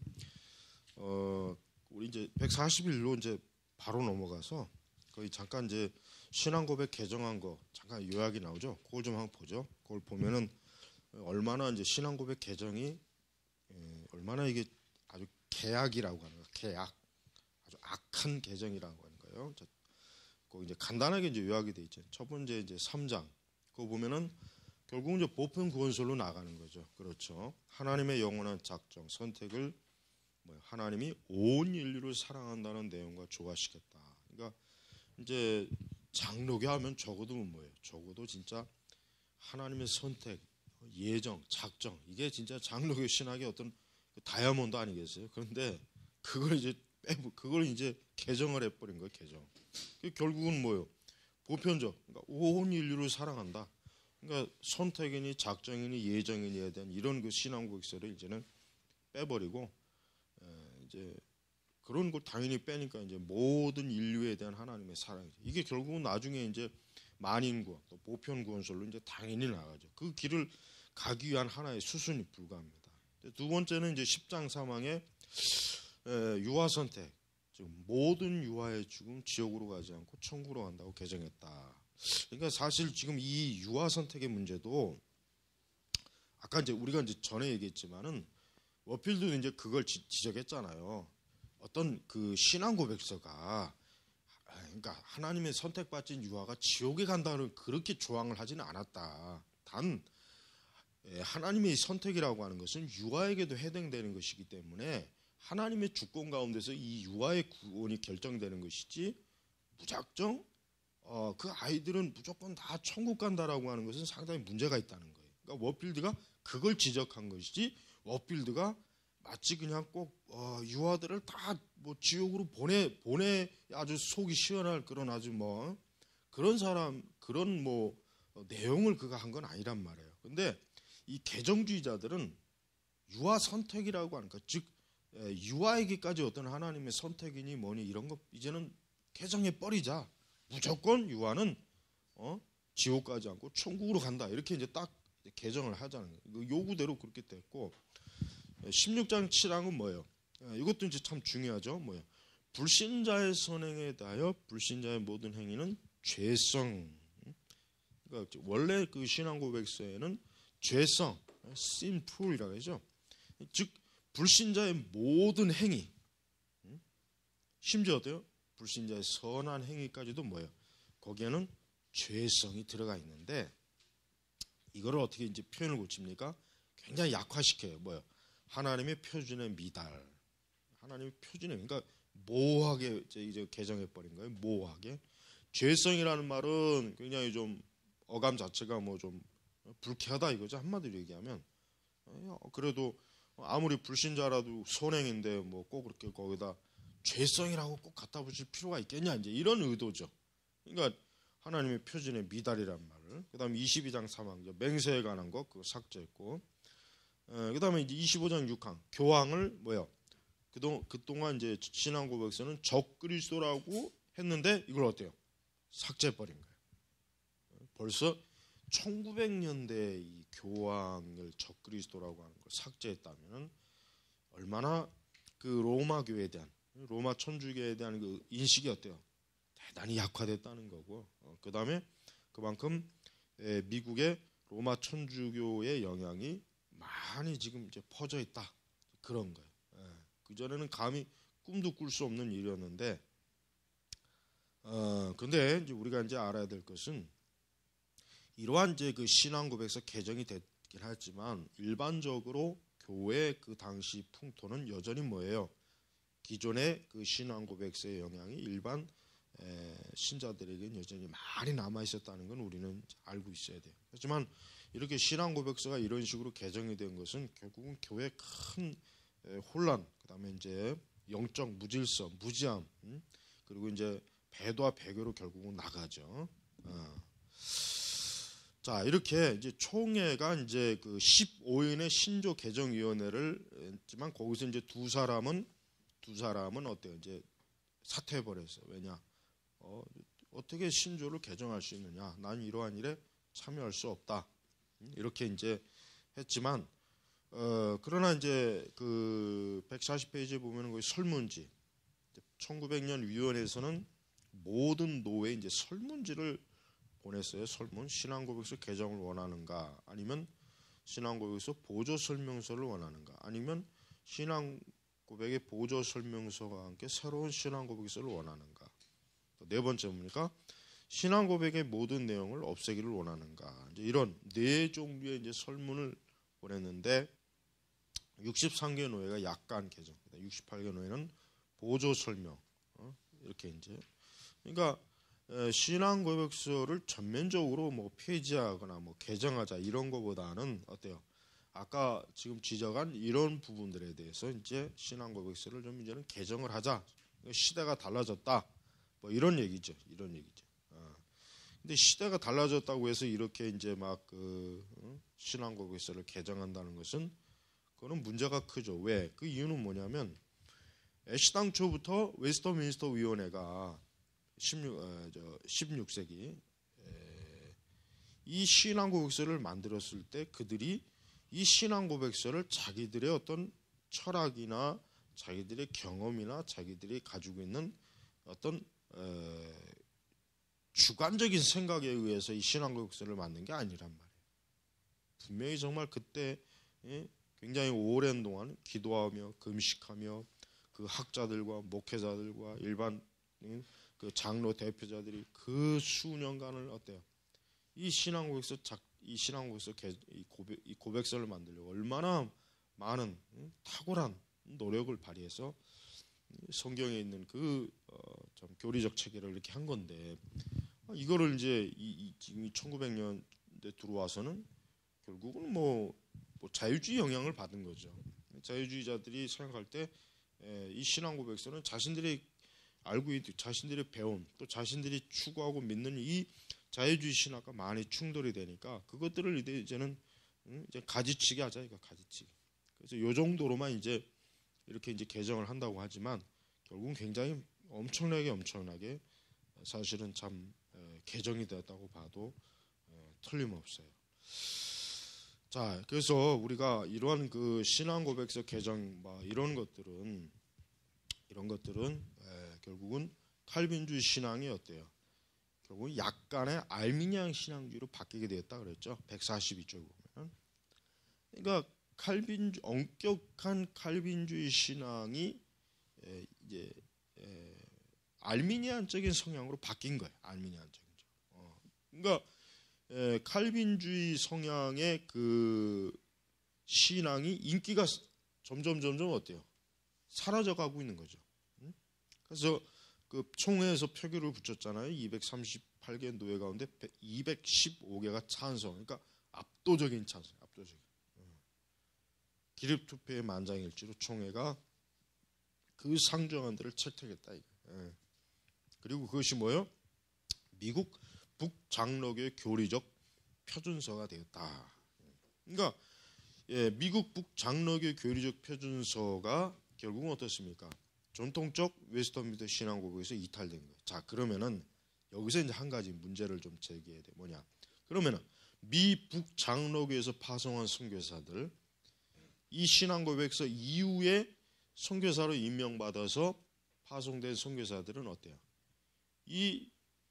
어 우리 이제 백사십일로 이제 바로 넘어가서 거의 잠깐 이제 신앙고백 개정한 거 잠깐 요약이 나오죠. 그걸 좀 한번 보죠. 그걸 보면은 얼마나 이제 신앙고백 개정이 예, 얼마나 이게 아주 개악이라고 하는 거예요. 개악, 아주 악한 개정이라고 하는 거예요. 그 이제 간단하게 이제 요약이 돼 있죠. 첫 번째 이제 삼 장 그거 보면은 결국 이제 보편 구원설로 나가는 거죠. 그렇죠. 하나님의 영원한 작정, 선택을 뭐 하나님이 온 인류를 사랑한다는 내용과 조화시켰다. 그러니까 이제 장로교 하면 적어도 뭐예요? 적어도 진짜 하나님의 선택, 예정, 작정 이게 진짜 장로교 신학의 어떤 다이아몬드 아니겠어요? 그런데 그걸 이제 빼고 그걸 이제 개정을 해버린 거예요. 개정. 결국은 뭐예요? 보편적. 그러니까 온 인류를 사랑한다. 그러니까 선택이니 작정이니 예정이니에 대한 이런 그 신앙고백서를 이제는 빼버리고 이제 그런 걸 당연히 빼니까 이제 모든 인류에 대한 하나님의 사랑이죠. 이게 결국은 나중에 이제 만인구원 또 보편구원설로 이제 당연히 나가죠. 그 길을 가기 위한 하나의 수순이 불가합니다. 두 번째는 이제 십 장 사망의 유아 선택, 즉 모든 유아의 죽음 지옥으로 가지 않고 천국으로 간다고 개정했다. 그러니까 사실 지금 이 유아 선택의 문제도 아까 이제 우리가 이제 전에 얘기했지만은 워필드도 이제 그걸 지, 지적했잖아요. 어떤 그 신앙 고백서가 그러니까 하나님의 선택받은 유아가 지옥에 간다는 그렇게 조항을 하지는 않았다. 단 하나님의 선택이라고 하는 것은 유아에게도 해당되는 것이기 때문에 하나님의 주권 가운데서 이 유아의 구원이 결정되는 것이지 무작정 어, 그 아이들은 무조건 다 천국 간다라고 하는 것은 상당히 문제가 있다는 거예요. 그러니까 워필드가 그걸 지적한 것이지 워필드가 마치 그냥 꼭 어, 유아들을 다 뭐 지옥으로 보내 보내 아주 속이 시원할 그런 아주 뭐 그런 사람 그런 뭐 어, 내용을 그가 한 건 아니란 말이에요. 근데 이 개정주의자들은 유아 선택이라고 하는 것, 즉 유아에게까지 어떤 하나님의 선택이니 뭐니 이런 거 이제는 개정해 버리자. 무조건 유아는 어? 지옥 가지 않고 천국으로 간다. 이렇게 이제 딱 개정을 하자는 거예요. 요구대로 그렇게 됐고 십육 장 칠 항은 뭐예요? 이것도 이제 참 중요하죠. 뭐예요? 불신자의 선행에 대하여 불신자의 모든 행위는 죄성. 그러니까 원래 그 신앙 고백서에는 죄성, sinful이라고 하죠. 즉 불신자의 모든 행위, 심지어 어때요? 불신자의 선한 행위까지도 뭐예요? 거기에는 죄성이 들어가 있는데 이거를 어떻게 이제 표현을 고칩니까? 굉장히 약화시켜요. 뭐예요? 하나님의 표준의 미달. 하나님의 표준의 그러니까 모호하게 이제 개정해 버린 거예요. 모호하게. 죄성이라는 말은 굉장히 좀 어감 자체가 뭐 좀 불쾌하다 이거죠. 한마디로 얘기하면 그래도 아무리 불신자라도 선행인데 뭐 꼭 그렇게 거기다 죄성이라고 꼭 갖다 붙일 필요가 있겠냐 이제 이런 의도죠. 그러니까 하나님의 표준의 미달이란 말을. 그다음에 이십이 장 삼 항 맹세에 관한 거 그거 삭제했고. 에, 그다음에 이제 이십오 장 육 항 교황을 뭐요? 그동 그동안 이제 신앙 고백서는 적그리스도라고 했는데 이걸 어때요? 삭제해 버린 거예요. 벌써 천구백 년대 이 교황을 적그리스도라고 하는 걸 삭제했다면 얼마나 그 로마 교회에 대한 로마 천주교에 대한 그 인식이 어때요? 대단히 약화됐다는 거고, 어, 그 다음에 그만큼 에, 미국의 로마 천주교의 영향이 많이 지금 이제 퍼져 있다 그런 거예요. 예, 그 전에는 감히 꿈도 꿀 수 없는 일이었는데, 어, 근데 이제 우리가 이제 알아야 될 것은 이러한 이제 그 신앙 고백서 개정이 됐긴 하지만 일반적으로 교회 그 당시 풍토는 여전히 뭐예요? 기존의 그 신앙 고백서의 영향이 일반 에, 신자들에게는 여전히 많이 남아 있었다는 건 우리는 알고 있어야 돼요. 하지만 이렇게 신앙 고백서가 이런 식으로 개정이 된 것은 결국은 교회의 큰 에, 혼란, 그다음에 이제 영적 무질서, 무지함, 음? 그리고 이제 배도와 배교로 결국은 나가죠. 어. 자, 이렇게 이제 총회가 이제 그 십오 인의 신조 개정위원회를 했지만 거기서 이제 두 사람은 두 사람은 어때요? 이제 사퇴해 버렸어요. 왜냐? 어, 어떻게 신조를 개정할 수 있느냐? 난 이러한 일에 참여할 수 없다. 이렇게 이제 했지만, 어, 그러나 이제 그 백사십 페이지에 보면은 거기 설문지, 천구백 년 위원회에서는 모든 노회에 이제 설문지를 보냈어요. 설문, 신앙고백서 개정을 원하는가, 아니면 신앙고백서 보조 설명서를 원하는가, 아니면 신앙고백의 보조 설명서와 함께 새로운 신앙고백서를 원하는가. 네 번째 뭡니까? 신앙고백의 모든 내용을 없애기를 원하는가. 이제 이런 네 종류의 이제 설문을 보냈는데 육십삼 개 노회가 약간 개정, 육십팔 개 노회는 보조 설명, 어? 이렇게 이제 그러니까 신앙 고백서를 전면적으로 뭐 폐지하거나 뭐 개정하자 이런 거보다는 어때요? 아까 지금 지적한 이런 부분들에 대해서 이제 신앙 고백서를 좀 이제는 개정을 하자. 시대가 달라졌다. 뭐 이런 얘기죠. 이런 얘기죠. 어. 근데 시대가 달라졌다고 해서 이렇게 이제 막 그 신앙 고백서를 개정한다는 것은 그거는 문제가 크죠. 왜? 그 이유는 뭐냐면 애시당 초부터 웨스터민스터 위원회가 십육, 어, 저 십육 세기 에, 이 신앙 고백서를 만들었을 때 그들이 이 신앙 고백서를 자기들의 어떤 철학이나 자기들의 경험이나 자기들이 가지고 있는 어떤 에, 주관적인 생각에 의해서 이 신앙 고백서를 만든 게 아니란 말이에요. 분명히 정말 그때 예, 굉장히 오랜 동안 기도하며 금식하며 그 학자들과 목회자들과 일반 예, 그 장로 대표자들이 그 수년간을 어때요? 이 신앙 고백서 작, 이 신앙 고백서 이 고백, 이 고백서를 만들려고 얼마나 많은 음, 탁월한 노력을 발휘해서 성경에 있는 그 어, 참 교리적 체계를 이렇게 한 건데 이거를 이제 이, 이 지금 천구백 년대 들어와서는 결국은 뭐, 뭐 자유주의 영향을 받은 거죠. 자유주의자들이 생각할 때 이 신앙 고백서는 자신들이 알고 있는 자신들이 배운 또 자신들이 추구하고 믿는 이 자유주의 신학과 많이 충돌이 되니까 그것들을 이제는 이제 가지치기 하자 이거 가지치기. 그래서 이 정도로만 이제 이렇게 이제 개정을 한다고 하지만 결국은 굉장히 엄청나게 엄청나게 사실은 참 개정이 되었다고 봐도 틀림없어요. 자, 그래서 우리가 이러한 그 신앙 고백서 개정 뭐 이런 것들은 이런 것들은 에, 결국은 칼빈주의 신앙이 어때요? 결국 약간의 알미니안 신앙주의로 바뀌게 되었다 그랬죠. 백사십이 쪽에 보면. 그러니까 칼빈주 엄격한 칼빈주의 신앙이 에, 이제 에, 알미니안적인 성향으로 바뀐 거예요. 알미니안적이죠. 어, 그러니까 에, 칼빈주의 성향의 그 신앙이 인기가 점점 점점 어때요? 사라져가고 있는 거죠. 그래서 그 총회에서 표결을 붙였잖아요. 이백삼십팔 개 노회 가운데 이백십오 개가 찬성. 그러니까 압도적인 찬성. 압도적인. 기립투표의 만장일치로 총회가 그 상정안들을 채택했다. 이거. 그리고 그것이 뭐예요? 미국 북장로교의 교리적 표준서가 되었다. 그러니까 예, 미국 북장로교 교리적 표준서가 결국은 어떻습니까? 전통적 웨스턴미드 신앙 고백에서 이탈된 거예요. 자, 그러면은 여기서 이제 한 가지 문제를 좀 제기해야 돼. 뭐냐? 그러면은 미 북 장로교에서 파송한 선교사들, 이 신앙 고백서 이후에 선교사로 임명받아서 파송된 선교사들은 어때요? 이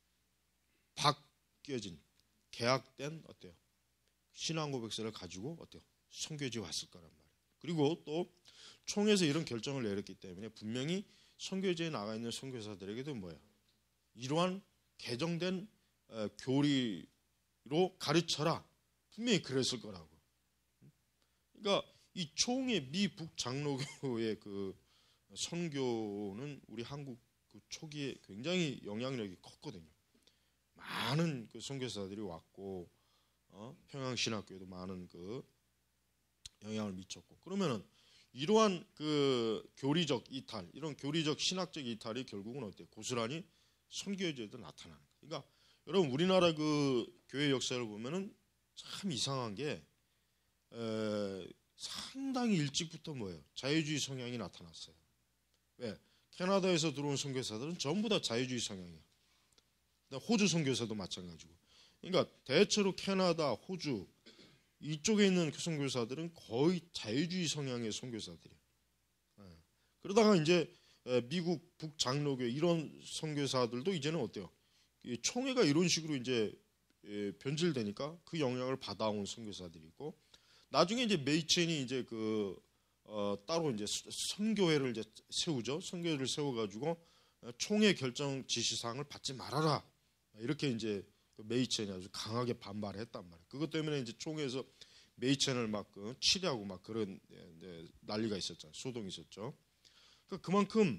바뀌어진 계약된 어때요? 신앙 고백서를 가지고 어때요? 선교지에 왔을 거란 말이에요. 그리고 또 총회에서 이런 결정을 내렸기 때문에 분명히 선교지에 나가 있는 선교사들에게도 뭐예요? 이러한 개정된 어, 교리로 가르쳐라. 분명히 그랬을 거라고. 그러니까 이 총회 미북 장로교의 그 선교는 우리 한국 그 초기에 굉장히 영향력이 컸거든요. 많은 그 선교사들이 왔고 어? 평양신학교에도 많은 그 영향을 미쳤고, 그러면은 이러한 그 교리적 이탈, 이런 교리적 신학적 이탈이 결국은 어때요? 고스란히 선교제에도 나타나는 거예요. 그러니까 여러분 우리나라 그 교회 역사를 보면은 참 이상한 게 에, 상당히 일찍부터 뭐예요? 자유주의 성향이 나타났어요. 왜? 캐나다에서 들어온 선교사들은 전부 다 자유주의 성향이에요. 호주 선교사도 마찬가지고. 그러니까 대체로 캐나다, 호주 이쪽에 있는 선교사들은 거의 자유주의 성향의 선교사들이에요. 그러다가 이제 미국 북장로교 이런 선교사들도 이제는 어때요? 총회가 이런 식으로 이제 변질되니까 그 영향을 받아온 선교사들이 있고, 나중에 이제 메이첸이 이제 그 어, 따로 이제 선교회를 이제 세우죠. 선교회를 세워가지고 총회 결정 지시사항을 받지 말아라. 이렇게 이제 메이첸이 아주 강하게 반발을 했단 말이에요. 그것 때문에 이제 총회에서 메이첸을 막 치려고 막 그런 난리가 있었잖아요. 소동이 있었죠. 그러니까 그만큼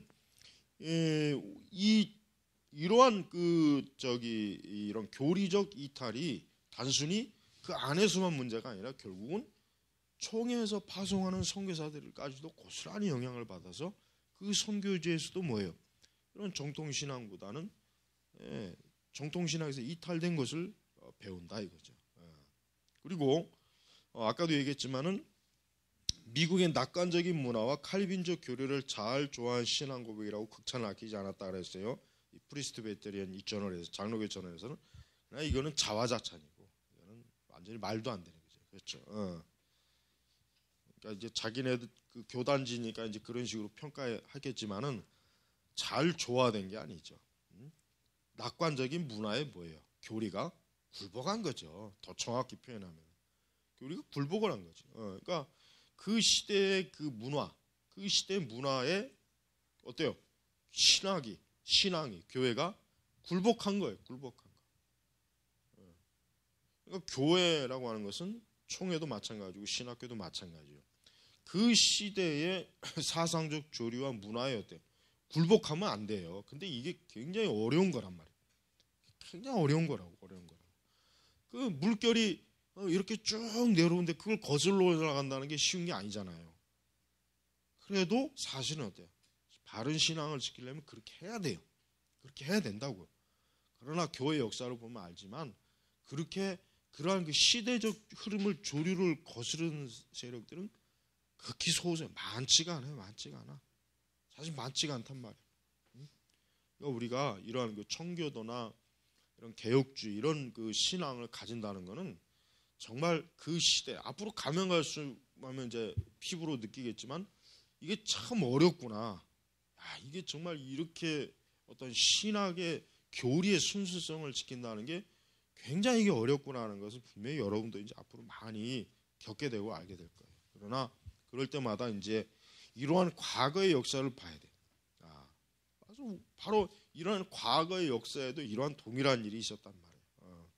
이 이러한 그 저기 이런 교리적 이탈이 단순히 그 안에서만 문제가 아니라 결국은 총회에서 파송하는 선교사들까지도 고스란히 영향을 받아서 그 선교제에서도 뭐예요? 이런 정통신앙보다는 예, 정통신앙에서 이탈된 것을 배운다 이거죠. 예. 그리고 어, 아까도 얘기했지만은 미국의 낙관적인 문화와 칼빈적 교리를 잘 조화한 신앙 고백이라고 극찬을 아끼지 않았다 그랬어요. 이 프리스트베테리언 이 저널에서, 장로교 저널에서는 이거는 자화자찬이고 이거는 완전히 말도 안 되는 거죠. 그렇죠. 어. 그러니까 이제 자기네들 그 교단지니까 이제 그런 식으로 평가하겠지만은 잘 조화된 게 아니죠. 음? 낙관적인 문화의 뭐예요? 교리가 굴복한 거죠. 더 정확히 표현하면 교리가 굴복을 한 거죠. 어, 그러니까 그 시대의 그 문화, 그 시대의 문화에 어때요? 신학이, 신앙이, 교회가 굴복한 거예요. 굴복한 거. 어. 그러니까 교회라고 하는 것은 총회도 마찬가지고 신학교도 마찬가지예요. 그 시대의 사상적 조리와 문화에 어때요? 굴복하면 안 돼요. 근데 이게 굉장히 어려운 거란 말이에요. 굉장히 어려운 거라고, 어려운 거라고. 그 물결이 이렇게 쭉 내려오는데 그걸 거슬러 올라간다는 게 쉬운 게 아니잖아요. 그래도 사실은 어때요? 바른 신앙을 지키려면 그렇게 해야 돼요. 그렇게 해야 된다고요. 그러나 교회 역사를 보면 알지만 그렇게 그러한 그 시대적 흐름을 조류를 거스르는 세력들은 극히 소수예요. 많지가 않아요. 많지가 않아. 사실 많지가 않단 말이에요. 그러니까 우리가 이러한 그 청교도나 이런 개혁주의 이런 그 신앙을 가진다는 것은 정말 그 시대 앞으로 가면 갈수록 이제 피부로 느끼겠지만 이게 참 어렵구나. 야, 이게 정말 이렇게 어떤 신학의 교리의 순수성을 지킨다는 게 굉장히 이게 어렵구나 하는 것을 분명히 여러분도 이제 앞으로 많이 겪게 되고 알게 될 거예요. 그러나 그럴 때마다 이제 이러한 과거의 역사를 봐야 돼. 아, 바로 이러한 과거의 역사에도 이러한 동일한 일이 있었단 말이에요. 어.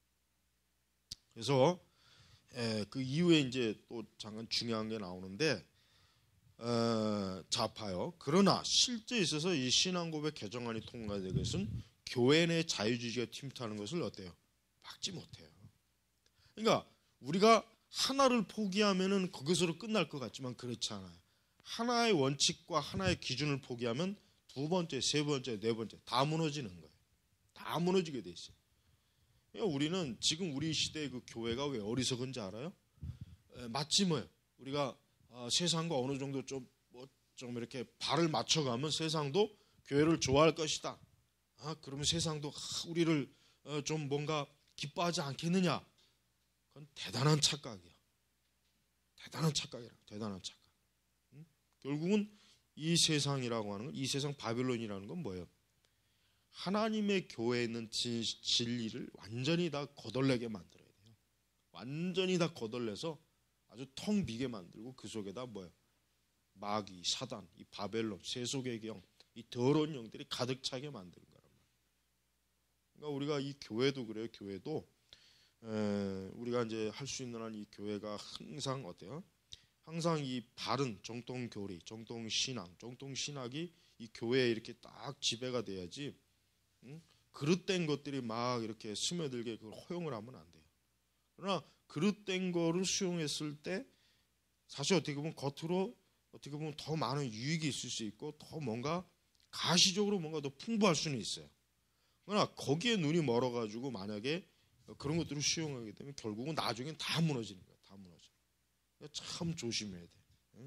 그래서 에, 그 이후에 이제 또 잠깐 중요한 게 나오는데 어, 좌파요. 그러나 실제 있어서 이 신앙고백 개정안이 통과된 것은 교회 내 자유주의가 침투하는 것을 어때요? 막지 못해요. 그러니까 우리가 하나를 포기하면은 거기서로 끝날 것 같지만 그렇지 않아요. 하나의 원칙과 하나의 기준을 포기하면 두 번째, 세 번째, 네 번째 다 무너지는 거예요. 다 무너지게 돼 있어요. 그러니까 우리는 지금 우리 시대의 그 교회가 왜 어리석은지 알아요? 에, 마치 뭐예요? 우리가 아, 세상과 어느 정도 좀 뭐 좀 이렇게 발을 맞춰가면 세상도 교회를 좋아할 것이다. 아, 그러면 세상도 우리를 좀 뭔가 기뻐하지 않겠느냐? 그건 대단한 착각이야. 대단한 착각이라. 대단한 착각. 응? 결국은 이 세상이라고 하는 건, 이 세상 바빌론이라는 건 뭐예요? 하나님의 교회에 있는 진, 진리를 완전히 다 거덜내게 만들어야 돼요. 완전히 다 거덜내서 아주 텅 비게 만들고 그 속에다 뭐예요? 마귀, 사단, 이 바벨론, 세속의 경, 이 더러운 영들이 가득 차게 만드는 거란 말이에요. 그러니까 우리가 이 교회도 그래요. 교회도 에, 우리가 이제 할 수 있는 한 이 교회가 항상 어때요? 항상 이 바른 정통 교리, 정통 신앙, 정통 신학이 이 교회에 이렇게 딱 지배가 돼야지. 응? 그릇된 것들이 막 이렇게 스며들게 그걸 허용을 하면 안 돼요. 그러나 그릇된 거를 수용했을 때 사실 어떻게 보면 겉으로 어떻게 보면 더 많은 유익이 있을 수 있고 더 뭔가 가시적으로 뭔가 더 풍부할 수는 있어요. 그러나 거기에 눈이 멀어가지고 만약에 그런 것들을 수용하게 되면 결국은 나중엔 다 무너지는 거예요. 다 무너져. 참 조심해야 돼. 응?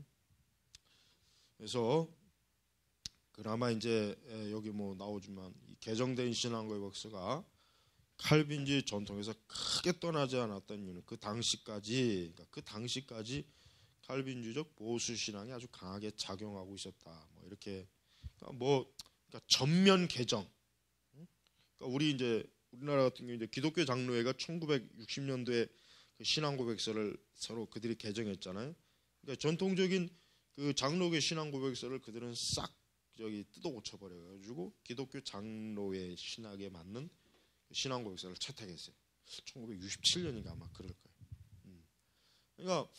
그래서 그나마 이제 여기 뭐 나오지만 이 개정된 신앙과 역사가 칼빈주의 전통에서 크게 떠나지 않았던 이유는 그 당시까지, 그러니까 그 당시까지 칼빈주의적 보수 신앙이 아주 강하게 작용하고 있었다. 뭐 이렇게 그러니까 뭐 그러니까 전면 개정. 그러니까 우리 이제 우리나라 같은 경우 이제 기독교 장로회가 천구백육십 년도에 그 신앙 고백서를 서로 그들이 개정했잖아요. 그러니까 전통적인 그 장로교 신앙 고백서를 그들은 싹 저기 뜯어 고쳐 버려 가지고 기독교 장로회 신학에 맞는 신앙 고백서를 채택했어요. 천구백육십칠 년인가 아마 그럴 거예요. 음. 그러니까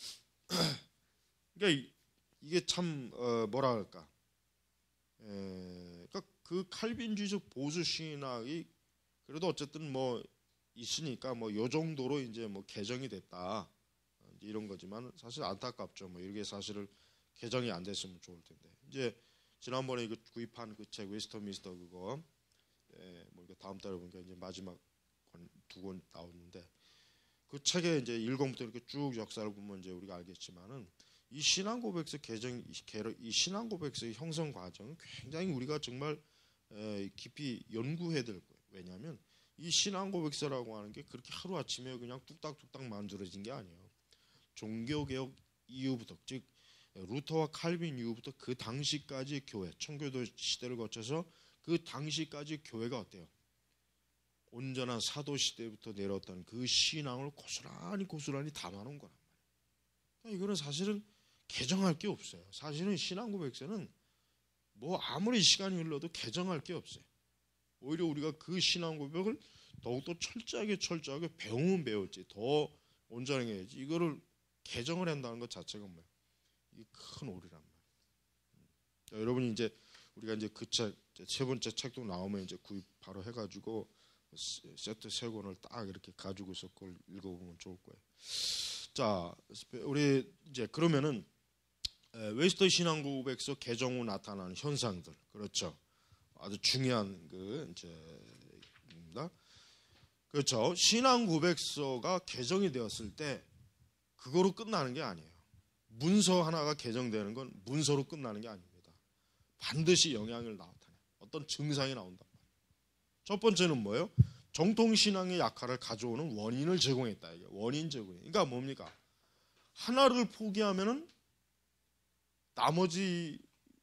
그러니까 이게 참 어, 뭐라 할까? 에, 그러니까 그 칼빈주의적 보수 신학이 그래도 어쨌든 뭐 있으니까 뭐 요 정도로 이제 뭐 개정이 됐다 이런 거지만 사실 안타깝죠. 뭐 이게 사실을 개정이 안 됐으면 좋을 텐데 이제 지난번에 그 구입한 그 책 웨스터민스터 그거 예, 뭐 다음 달에 보니까 이제 마지막 두 권 나오는데 그 책에 이제 일 권부터 이렇게 쭉 역사를 보면 이제 우리가 알겠지만은 이 신앙 고백서 개정 이 신앙 고백서의 형성 과정은 굉장히 우리가 정말 에, 깊이 연구해야 될 거예요. 왜냐하면 이 신앙 고백서라고 하는 게 그렇게 하루 아침에 그냥 뚝딱뚝딱 만들어진 게 아니에요. 종교개혁 이후부터 즉 루터와 칼빈 이후부터 그 당시까지 교회 청교도 시대를 거쳐서 그 당시까지 교회가 어때요? 온전한 사도 시대부터 내려왔던 그 신앙을 고스란히 고스란히 담아놓은 거란 말이에요. 그러니까 이거는 사실은 개정할 게 없어요. 사실은 신앙 고백서는 뭐 아무리 시간이 흘러도 개정할 게 없어요. 오히려 우리가 그 신앙 고백을 더욱더 철저하게 철저하게 배우면 배웠지 더 온전하게 해야지 이거를 개정을 한다는 것 자체가 뭐예요? 이게 큰 오류란 말이에요. 자, 여러분이 이제 우리가 이제 그 책 세 번째 책도 나오면 이제 구입 바로 해가지고 세트 세 권을 딱 이렇게 가지고서 그걸 읽어보면 좋을 거예요. 자, 우리 이제 그러면은 웨스터 신앙 고백서 개정 후 나타나는 현상들 그렇죠. 아주 중요한 그 이제입니다. 그렇죠. 신앙 고백서가 개정이 되었을 때 그거로 끝나는 게 아니에요. 문서 하나가 개정되는 건 문서로 끝나는 게 아닙니다. 반드시 영향을 나타내. 어떤 증상이 나온단 말이에요. 첫 번째는 뭐예요? 정통 신앙의 약화를 가져오는 원인을 제공했다. 이게 원인 제공. 그러니까 뭡니까? 하나를 포기하면은 나머지가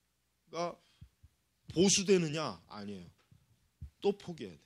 보수되느냐? 아니에요. 또 포기해야 돼.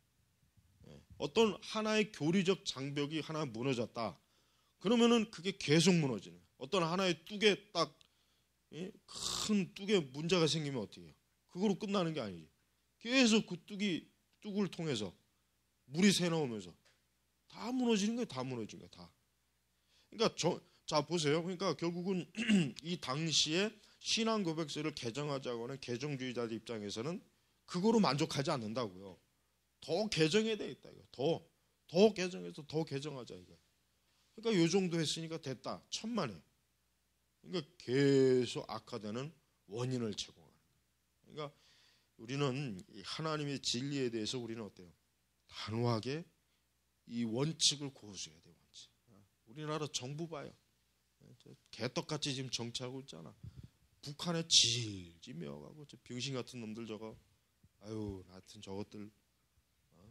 어떤 하나의 교리적 장벽이 하나 무너졌다. 그러면은 그게 계속 무너지는 거예요. 어떤 하나의 뚝에 딱 큰 뚝에 문제가 생기면 어떻게 해요? 그거로 끝나는 게 아니지. 계속 그 뚝이 뚝을 통해서 물이 새나오면서 다 무너지는 거예요. 다 무너지는 거예요. 다. 그러니까 저, 자 보세요. 그러니까 결국은 이 당시에 신앙 고백서를 개정하자고 하는 개정주의자들 입장에서는 그거로 만족하지 않는다고요. 더 개정해야 되겠다 이거. 더, 더 개정해서 더 개정하자 이거. 그러니까 요 정도 했으니까 됐다. 천만에. 그러니까 계속 악화되는 원인을 제공하는 거예요. 그러니까 우리는 하나님의 진리에 대해서 우리는 어때요? 단호하게 이 원칙을 고수해야 돼요. 원칙. 우리나라 정부 봐요. 개떡같이 지금 정치하고 있잖아. 북한에 질질 메어가고 저 병신 같은 놈들 저거 아유 하여튼 저것들 어?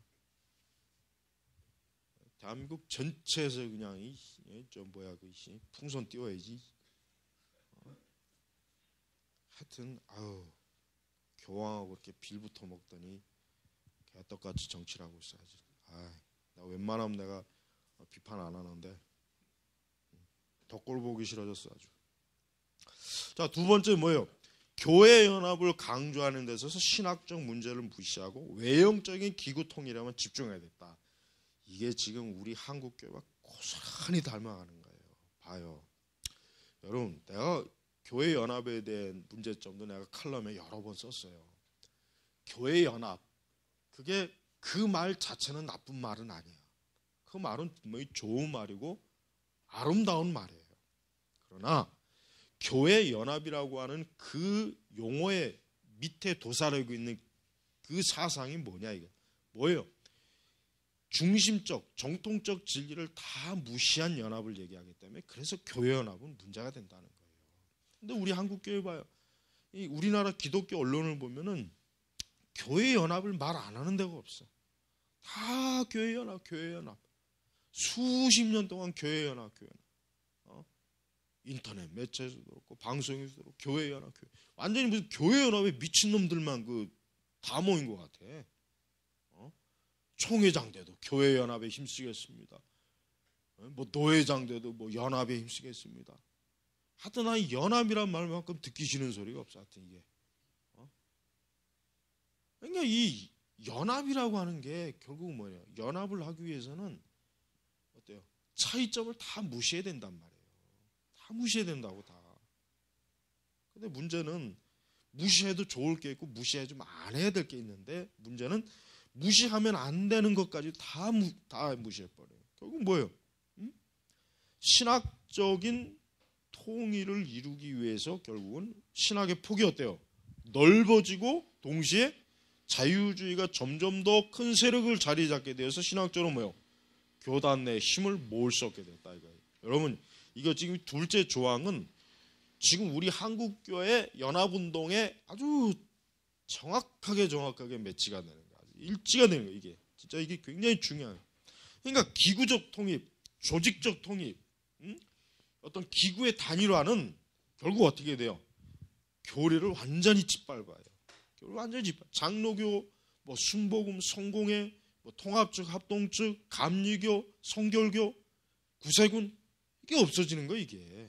대한민국 전체에서 그냥 이저 뭐야 그 풍선 띄워야지. 어? 하여튼 아유 교황하고 이렇게 빌부터 먹더니 개떡같이 정치를 하고 있어야지. 아, 나 웬만하면 내가 비판 안 하는데 덕골 보기 싫어졌어 아주. 자, 두 번째 뭐예요? 교회 연합을 강조하는 데 있어서 신학적 문제를 무시하고 외형적인 기구 통일에만 집중해야 됐다. 이게 지금 우리 한국 교회와 고스란히 닮아가는 거예요. 봐요. 여러분, 내가 교회 연합에 대한 문제점도 내가 칼럼에 여러 번 썼어요. 교회 연합, 그게 그 말 자체는 나쁜 말은 아니야. 그 말은 분명히 좋은 말이고 아름다운 말이에요. 그러나 교회 연합이라고 하는 그 용어의 밑에 도사리고 있는 그 사상이 뭐냐 이게 뭐예요? 중심적, 정통적 진리를 다 무시한 연합을 얘기하기 때문에 그래서 교회 연합은 문제가 된다는 거예요. 근데 우리 한국 교회 봐요. 이 우리나라 기독교 언론을 보면은 교회 연합을 말 안 하는 데가 없어. 다 교회 연합, 교회 연합. 수십 년 동안 교회 연합, 교회 연합. 어? 인터넷 매체에서도 그렇고 방송에서도 그렇고 교회 연합, 교회. 완전히 무슨 교회 연합에 미친 놈들만 그 다 모인 것 같아. 어? 총회장 돼도 교회 연합에 힘쓰겠습니다. 어? 뭐 노회장 돼도 뭐 연합에 힘쓰겠습니다. 하여튼 난 연합이란 말만큼 듣기 싫은 소리가 없어. 하여튼 이게. 어? 그러니까 이 연합이라고 하는 게 결국 뭐냐? 연합을 하기 위해서는 어때요? 차이점을 다 무시해야 된단 말이에요. 다 무시해야 된다고 다. 근데 문제는 무시해도 좋을 게 있고 무시해 좀 안 해야 될 게 있는데 문제는 무시하면 안 되는 것까지 다, 무, 다 무시해버려요. 결국 뭐예요? 음? 신학적인 통일을 이루기 위해서 결국은 신학의 폭이 어때요? 넓어지고 동시에 자유주의가 점점 더 큰 세력을 자리 잡게 되어서 신학적으로 뭐예요? 교단 내 힘을 모을 수 없게 됐다 이거예요. 여러분 이거 지금 둘째 조항은 지금 우리 한국교회 연합운동에 아주 정확하게 정확하게 매치가 되는 거예요. 일치가 되는 거예요. 이게 진짜 이게 굉장히 중요해요. 그러니까 기구적 통입, 조직적 통입, 음? 어떤 기구의 단일화는 결국 어떻게 돼요? 교리를 완전히 짓밟아요. 교리를 완전히 짓밟아. 장로교, 뭐 순복음, 성공회, 뭐 통합적, 합동적, 감리교, 성결교, 구세군 이게 없어지는 거예요. 이게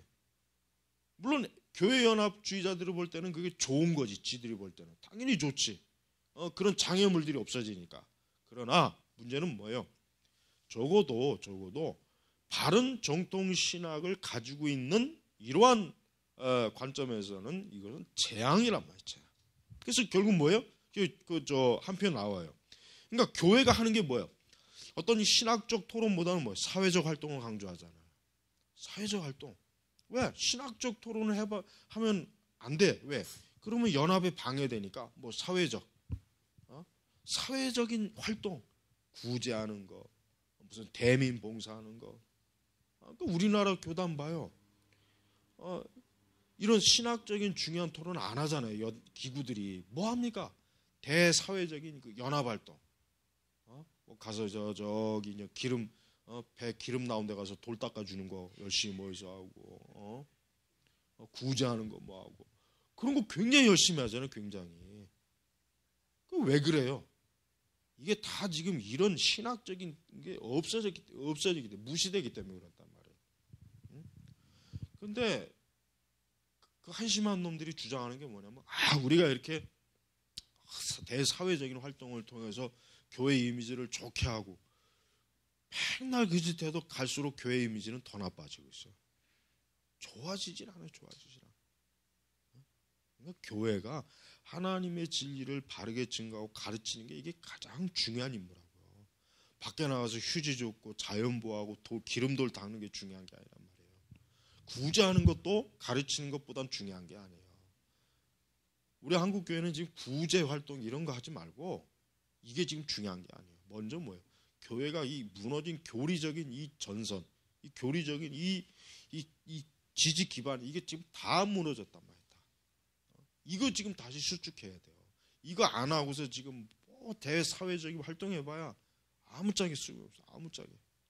물론 교회 연합주의자들이 볼 때는 그게 좋은 거지. 지들이 볼 때는 당연히 좋지. 어, 그런 장애물들이 없어지니까. 그러나 문제는 뭐예요? 적어도 적어도 바른 정통 신학을 가지고 있는 이러한 어, 관점에서는 이것은 재앙이란 말이죠. 그래서 결국 뭐예요? 그 저 한편 나와요. 그러니까 교회가 하는 게 뭐예요? 어떤 신학적 토론보다는 뭐예요? 사회적 활동을 강조하잖아요. 사회적 활동. 왜? 신학적 토론을 해봐 하면 안 돼. 왜? 그러면 연합에 방해되니까 뭐 사회적, 어? 사회적인 활동, 구제하는 거, 무슨 대민 봉사하는 거. 어, 우리나라 교단 봐요. 어, 이런 신학적인 중요한 토론 안 하잖아요. 연, 기구들이 뭐 합니까? 대사회적인 그 연합 활동. 어? 뭐 가서 저 저기 기름 어, 배 기름 나온 데 가서 돌 닦아주는 거 열심히 모여서 하고 어? 어, 구제하는 거 뭐 하고 그런 거 굉장히 열심히 하잖아요. 굉장히. 그 왜 그래요? 이게 다 지금 이런 신학적인 게 없어졌기 없어지기 때문에 무시되기 때문에 그렇단 말이에요. 응? 근데 그 한심한 놈들이 주장하는 게 뭐냐면 아 우리가 이렇게 대사회적인 활동을 통해서 교회 이미지를 좋게 하고 맨날 그 짓 해도 갈수록 교회 이미지는 더 나빠지고 있어요. 좋아지질 않아요. 좋아지질 않아요. 그러니까 교회가 하나님의 진리를 바르게 증거하고 가르치는 게 이게 가장 중요한 임무라고요. 밖에 나가서 휴지 줍고 자연보호하고 돌, 기름돌 닦는 게 중요한 게 아니란 말이에요. 구제하는 것도 가르치는 것보단 중요한 게 아니에요. 우리 한국 교회는 지금 구제 활동 이런 거 하지 말고 이게 지금 중요한 게 아니에요. 먼저 뭐예요? 교회가 이 무너진 교리적인 이 전선, 이 교리적인 이, 이, 이 지지 기반 이게 지금 다 무너졌단 말이다. 이거 지금 다시 수축해야 돼요. 이거 안 하고서 지금 뭐 대사회적인 활동해봐야 아무짝에 쓸모없어. 아무짝에.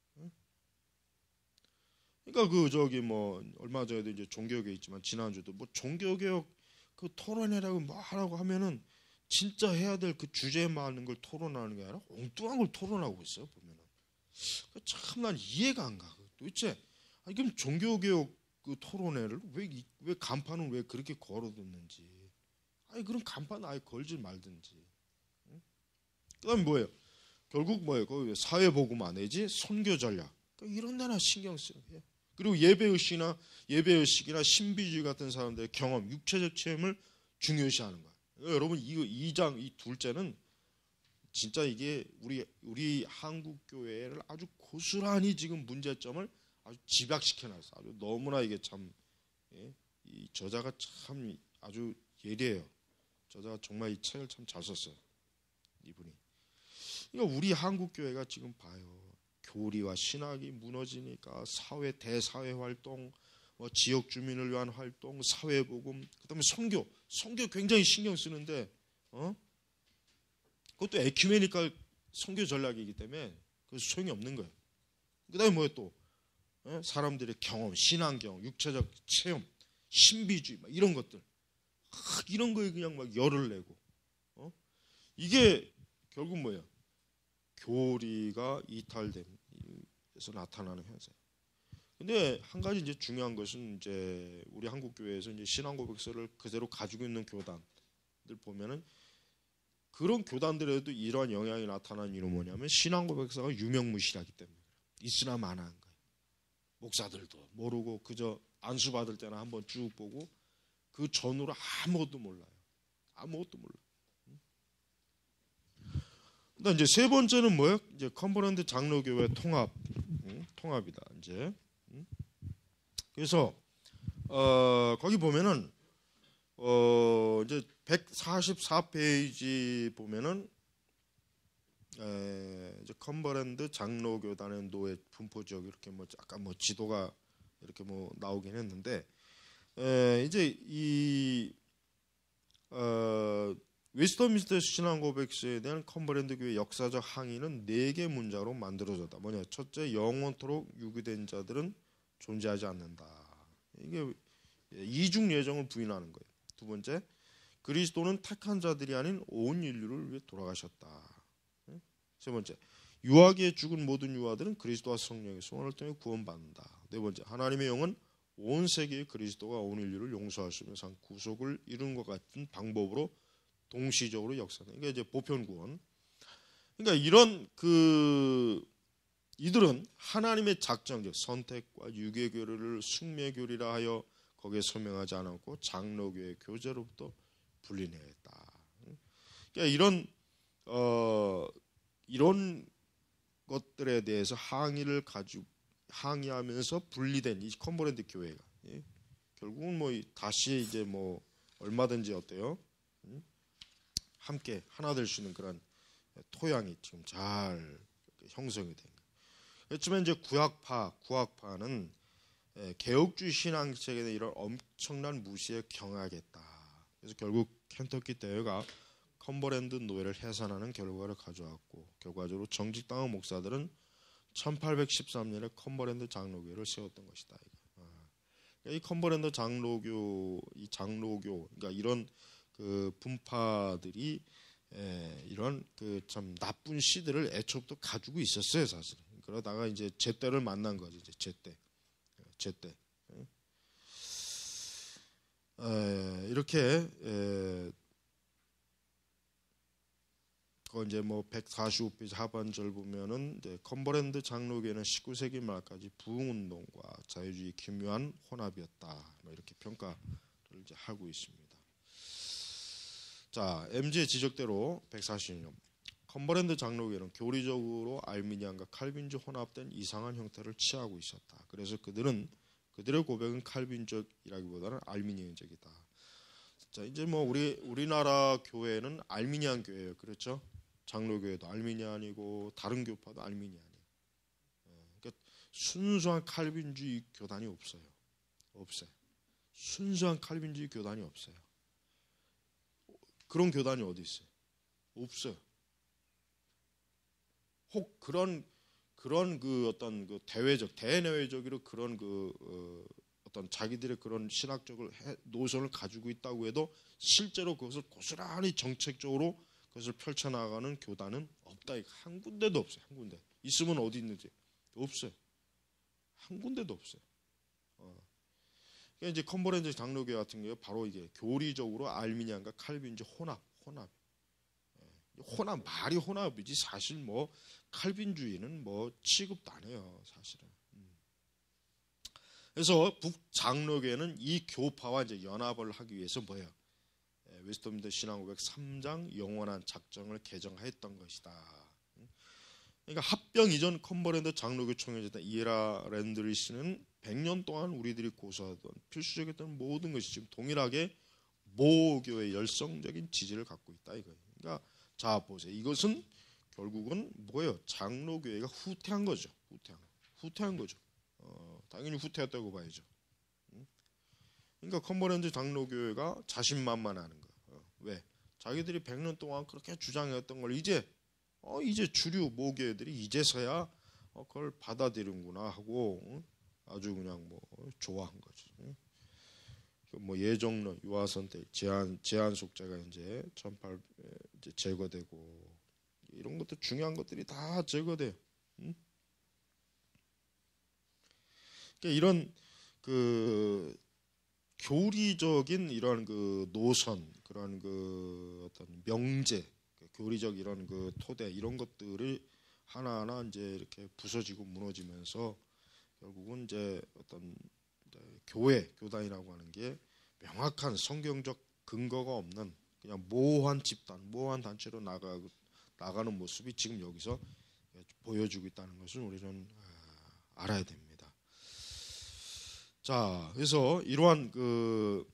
그러니까 그 저기 뭐 얼마 전에도 이제 종교개혁 있지만 지난주도 뭐 종교개혁 그 토론회라고 뭐 하라고 하면은 진짜 해야 될 그 주제에 맞는 걸 토론하는 게 아니라 엉뚱한 걸 토론하고 있어요. 보면은 참 난 이해가 안 가. 도대체 아니 그럼 종교개혁 그 토론회를 왜 왜 간판은 왜 그렇게 걸어뒀는지. 아니 그럼 간판 아예 걸지 말든지. 응? 그다음에 뭐예요? 결국 뭐예요? 그 사회복음 내지 선교 전략 그러니까 이런 데나 신경 쓰는 거예요. 그리고 예배의식이나 예배의식이나 신비주의 같은 사람들의 경험, 육체적 체험을 중요시하는 거야. 여러분 이 이 장 이 둘째는 진짜 이게 우리 우리 한국 교회를 아주 고스란히 지금 문제점을 아주 집약시켜놨어. 아주 너무나 이게 참 예, 이 저자가 참 아주 예리해요. 저자가 정말 이 책을 참 잘 썼어요. 이분이. 그러니까 우리 한국 교회가 지금 봐요. 교리와 신학이 무너지니까 사회 대사회 활동, 뭐 지역 주민을 위한 활동, 사회복음, 그다음에 선교, 선교 굉장히 신경 쓰는데, 어? 그것도 에큐메니컬 선교 전략이기 때문에 그 소용이 없는 거예요. 그다음에 뭐예요 또? 어? 사람들의 경험, 신앙 경험, 육체적 체험, 신비주의, 막 이런 것들, 아, 이런 거에 그냥 막 열을 내고, 어? 이게 결국 뭐예요? 교리가 이탈됨에서 나타나는 현상. 근데 한 가지 이제 중요한 것은 이제 우리 한국 교회에서 이제 신앙 고백서를 그대로 가지고 있는 교단들 보면은 그런 교단들에도 이러한 영향이 나타나는 이유는 뭐냐면 신앙 고백서가 유명무실하기 때문에 있으나 마나한 거예요. 목사들도 모르고 그저 안수 받을 때나 한번 쭉 보고 그 전후로 아무것도 몰라요. 아무것도 몰라. 그다음 이제 세 번째는 뭐예요? 이제 컨버넌트 장로교회 통합, 음, 통합이다. 이제 음. 그래서 어, 거기 보면은 어, 이제 백사십사 페이지 보면은 에, 이제 컨버넌트 장로교단의 노예 분포 지역 이렇게 뭐 약간 뭐 지도가 이렇게 뭐 나오긴 했는데 에, 이제 이 어, 웨스터민스터 신앙고백서에 대한 컨버넌트 교회 역사적 항의는 네 개 문장으로 만들어졌다. 뭐냐? 첫째, 영원토록 유기된 자들은 존재하지 않는다. 이게 이중 예정을 부인하는 거예요. 두 번째, 그리스도는 택한 자들이 아닌 온 인류를 위해 돌아가셨다. 세 번째, 유하기에 죽은 모든 유아들은 그리스도와 성령의 소원을 통해 구원받는다. 네 번째, 하나님의 영은 온 세계의 그리스도가 온 인류를 용서할 수 있는 상 구속을 이룬 것 같은 방법으로 동시적으로 역사는 이게 이제 보편 구원. 그러니까 이런 그 이들은 하나님의 작정적 선택과 유괴 교리를 숙매 교리라 하여 거기에 서명하지 않았고 장로교의 교제로부터 분리해냈다. 그러니까 이런 어 이런 것들에 대해서 항의를 가지고 항의하면서 분리된 이 컨버넌트 교회가 예? 결국은 뭐 다시 이제 뭐 얼마든지 어때요? 음? 함께 하나 될 수 있는 그런 토양이 지금 잘 형성이 된 거예요. 그렇지만 이제 구약파, 구약파는 개혁주의 신앙책에 대한 이런 엄청난 무시에 경하겠다. 그래서 결국 켄터키 대회가 컨버넌트 노예를 해산하는 결과를 가져왔고 결과적으로 정직당한 목사들은 천팔백십삼 년에 컨버넌트 장로교를 세웠던 것이다. 이 컨버넌트 장로교, 이 장로교, 그러니까 이런 그 분파들이 에, 이런 그 참 나쁜 씨들을 애초부터 가지고 있었어요, 사실. 그러다가 이제 제때를 만난 거지, 이제 제때, 제때. 에, 이렇게 에, 그 이제 뭐 백사십오 페이지 하반절 보면은 이제 컨버넌트 장로교회는 십구 세기 말까지 부흥운동과 자유주의 기묘한 혼합이었다. 뭐 이렇게 평가를 이제 하고 있습니다. 자, 엠지의 지적대로 백사십 년 컨버넌트 장로교회는 교리적으로 알미니안과 칼빈주 혼합된 이상한 형태를 취하고 있었다. 그래서 그들은 그들의 고백은 칼빈적이라기보다는 알미니안적이다. 자, 이제 뭐 우리 우리나라 교회는 알미니안 교회예요, 그렇죠? 장로교회도 알미니안이고 다른 교파도 알미니안이에요. 그러니까 순수한 칼빈주의 교단이 없어요. 없어요. 순수한 칼빈주의 교단이 없어요. 그런 교단이 어디 있어요? 없어요. 혹 그런 그런 그 어떤 그 대외적 대내외적으로 그런 그 어, 어떤 자기들의 그런 신학적을 노선을 가지고 있다고 해도 실제로 그것을 고스란히 정책적으로 그것을 펼쳐나가는 교단은 없다. 한 군데도 없어요. 한 군데. 있으면 어디 있는지 없어요. 한 군데도 없어요. 어. 그러니까 이제 컨버런스 장로교 같은 경우 바로 이게 교리적으로 알미니안과 칼빈주 혼합, 혼합. 혼합 말이 혼합이지 사실 뭐 칼빈주의는 뭐 취급도 안 해요. 사실은. 그래서 북장로교회는 이 교파와 이제 연합을 하기 위해서 뭐예요? 웨스트민스터 신앙고백 삼 장 영원한 작정을 개정하였던 것이다. 그러니까 합병 이전 컨버런트 장로교 총회였던 이에라 랜드리스는 백 년 동안 우리들이 고수하던 필수적이었던 모든 것이 지금 동일하게 모교의 열성적인 지지를 갖고 있다 이거예요. 그러니까 자 보세요. 이것은 결국은 뭐예요? 장로교회가 후퇴한 거죠. 후퇴한, 후퇴한 거죠. 어, 당연히 후퇴했다고 봐야죠. 그러니까 컨버런스 장로교회가 자신만만하는 거예요. 어, 왜? 자기들이 백 년 동안 그렇게 주장했던 걸 이제 어, 이제 주류 모교회들이 이제서야 어, 그걸 받아들이는구나 하고 어? 아주 그냥 뭐 좋아한 거죠. 어? 뭐 예정론, 유아선택, 제한 제한 속죄가 이제 천팔 이제 제거되고 이런 것도 중요한 것들이 다 제거돼요. 응? 그러니까 이런 그 교리적인 이런 그 노선, 그런 그 어떤 명제, 그 교리적 이런 그 토대 이런 것들을 하나하나 이제 이렇게 부서지고 무너지면서 결국은 이제 어떤 이제 교회, 교단이라고 하는 게 명확한 성경적 근거가 없는 그냥 모호한 집단, 모호한 단체로 나가 나가는 모습이 지금 여기서 보여주고 있다는 것을 우리는 알아야 됩니다. 자, 그래서 이러한 그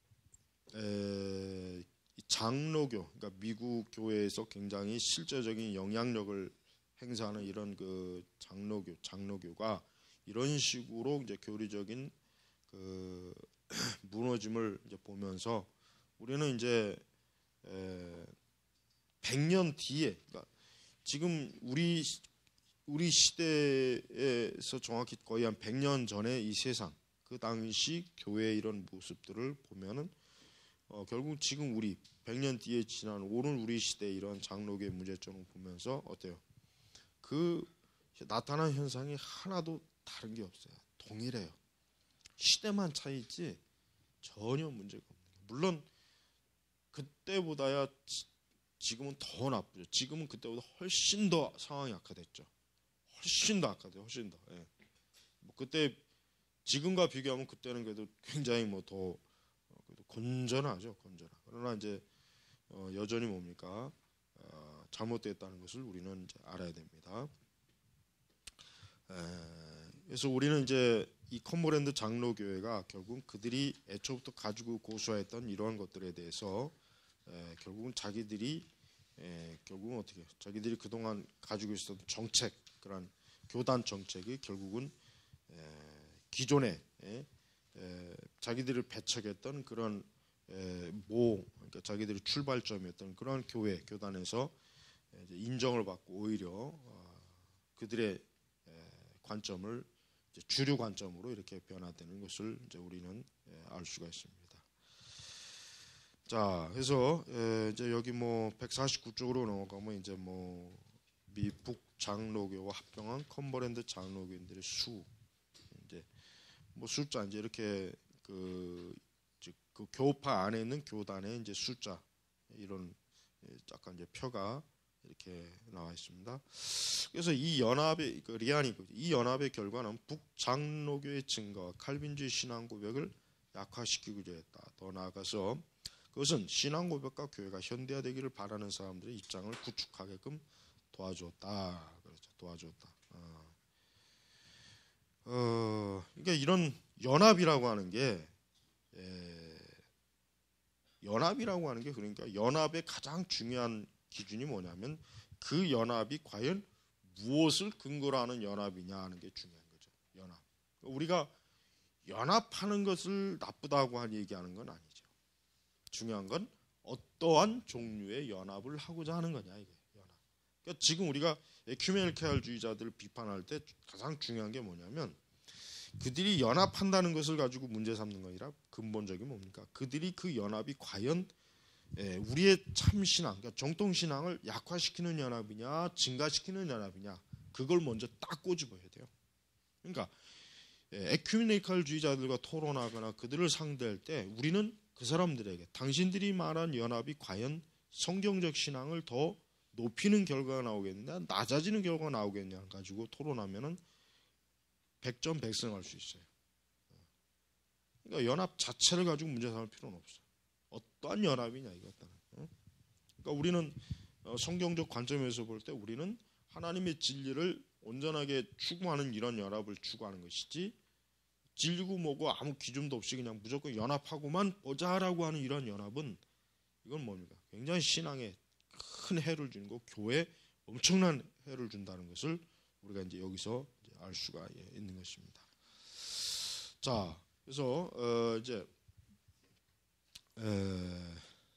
에, 장로교, 그러니까 미국 교회에서 굉장히 실제적인 영향력을 행사하는 이런 그 장로교, 장로교가 이런 식으로 이제 교리적인 그 무너짐을 이제 보면서 우리는 이제 에, 백 년 뒤에, 그러니까 지금 우리 우리 시대에서 정확히 거의 한 백 년 전에 이 세상, 그 당시 교회의 이런 모습들을 보면은 어, 결국 지금 우리 백 년 뒤에 지난 오는 우리 시대의 이런 장로교의 문제점을 보면서 어때요? 그 나타난 현상이 하나도 다른 게 없어요. 동일해요. 시대만 차이지 전혀 문제가 없는 거예요. 물론 그때보다야 지금은 더 나쁘죠. 지금은 그때보다 훨씬 더 상황이 악화됐죠. 훨씬 더 악화돼요. 훨씬 더. 예. 뭐 그때 지금과 비교하면 그때는 그래도 굉장히 뭐 더 건전하죠. 건전하. 그러나 이제 어 여전히 뭡니까? 어 잘못됐다는 것을 우리는 이제 알아야 됩니다. 에 그래서 우리는 이제 이 컨버런트 장로교회가 결국 그들이 애초부터 가지고 고수했던 이러한 것들에 대해서 에 결국은 자기들이 에 결국은 어떻게 자기들이 그동안 가지고 있었던 정책, 그런 교단 정책이 결국은 에 기존에 에 에 자기들을 배척했던 그런 에 모, 그러니까 자기들이 출발점이었던 그런 교회, 교단에서 이제 인정을 받고 오히려 어 그들의 에 관점을 이제 주류 관점으로 이렇게 변화되는 것을 이제 우리는 알 수가 있습니다. 자, 그래서 이제 여기 뭐 백사십구 쪽으로 넘어가면 이제 뭐 미북 장로교와 합병한 컨버런트 장로교인들의 수, 이제 뭐 숫자 이제 이렇게 그, 그 교파 안에 있는 교단의 이제 숫자 이런 약간 이제 표가 이렇게 나와 있습니다. 그래서 이 연합의 그 리안이 이 연합의 결과는 북장로교의 증가와 칼빈주의 신앙 고백을 약화시키고자 했다. 더 나아가서 그것은 신앙 고백과 교회가 현대화되기를 바라는 사람들의 입장을 구축하게끔 도와주었다. 그렇죠. 도와주었다. 어, 어 그러니까 이런 연합이라고 하는 게 에, 연합이라고 하는 게 그러니까 연합의 가장 중요한 기준이 뭐냐면 그 연합이 과연 무엇을 근거로 하는 연합이냐 하는 게 중요한 거죠. 연합. 우리가 연합하는 것을 나쁘다고 한 얘기하는 건 아니죠. 중요한 건 어떠한 종류의 연합을 하고자 하는 거냐 이게 연합. 그러니까 지금 우리가 에큐메니칼주의자들을 비판할 때 가장 중요한 게 뭐냐면 그들이 연합한다는 것을 가지고 문제 삼는 거 아니라 근본적인 뭡니까? 그들이 그 연합이 과연 우리의 참 신앙, 그러니까 정통 신앙을 약화시키는 연합이냐, 증가시키는 연합이냐, 그걸 먼저 딱 꼬집어야 돼요. 그러니까 에큐메니칼주의자들과 토론하거나 그들을 상대할 때 우리는 그 사람들에게 당신들이 말한 연합이 과연 성경적 신앙을 더 높이는 결과가 나오겠느냐, 낮아지는 결과가 나오겠냐 가지고 토론하면은 백전백승할 수 있어요. 그러니까 연합 자체를 가지고 문제 삼을 필요는 없어요. 어떠한 연합이냐 이것다는. 그러니까 우리는 성경적 관점에서 볼 때 우리는 하나님의 진리를 온전하게 추구하는 이런 연합을 추구하는 것이지 진리고 뭐고 아무 기준도 없이 그냥 무조건 연합하고만 보자라고 하는 이런 연합은 이건 뭡니까? 굉장히 신앙에 큰 해를 주는 거, 교회에 엄청난 해를 준다는 것을 우리가 이제 여기서 이제 알 수가 있는 것입니다. 자, 그래서 어 이제 에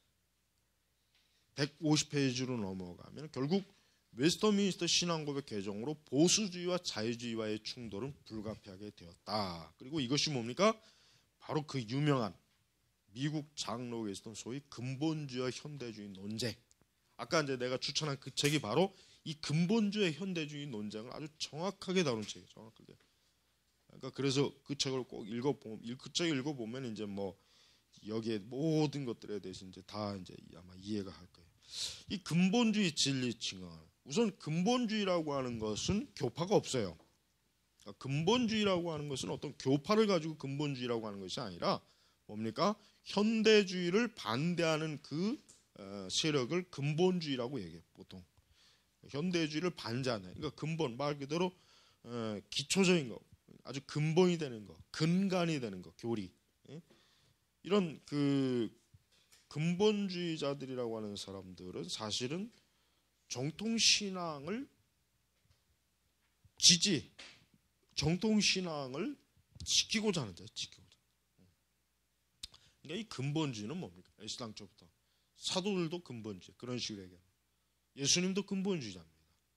백오십 페이지로 넘어가면 결국 웨스터민스터 신앙고백 개정으로 보수주의와 자유주의와의 충돌은 불가피하게 되었다. 그리고 이것이 뭡니까? 바로 그 유명한 미국 장로에 있었던 소위 근본주의와 현대주의 논쟁. 아까 이제 내가 추천한 그 책이 바로 이 근본주의 현대주의 논쟁을 아주 정확하게 다룬 책이에요. 정확하게. 그러니까 그래서 그 책을 꼭 읽어보면, 그 책 읽어보면 이제 뭐 여기에 모든 것들에 대해서 이제 다 이제 아마 이해가 할 거예요. 이 근본주의 진리 증언. 우선 근본주의라고 하는 것은 교파가 없어요. 그러니까 근본주의라고 하는 것은 어떤 교파를 가지고 근본주의라고 하는 것이 아니라 뭡니까? 현대주의를 반대하는 그 세력을 근본주의라고 얘기해요. 보통 현대주의를 반대하는. 그러니까 근본 말 그대로 기초적인 거, 아주 근본이 되는 거, 근간이 되는 거, 교리. 이런 그 근본주의자들이라고 하는 사람들은 사실은 정통신앙을 지지, 정통신앙을 지키고자 하는 자예요. 지키고자. 그러니까 이 근본주의는 뭡니까? 애시당초부터 사도들도 근본주의 그런 식으로 얘기해요. 예수님도 근본주의자입니다.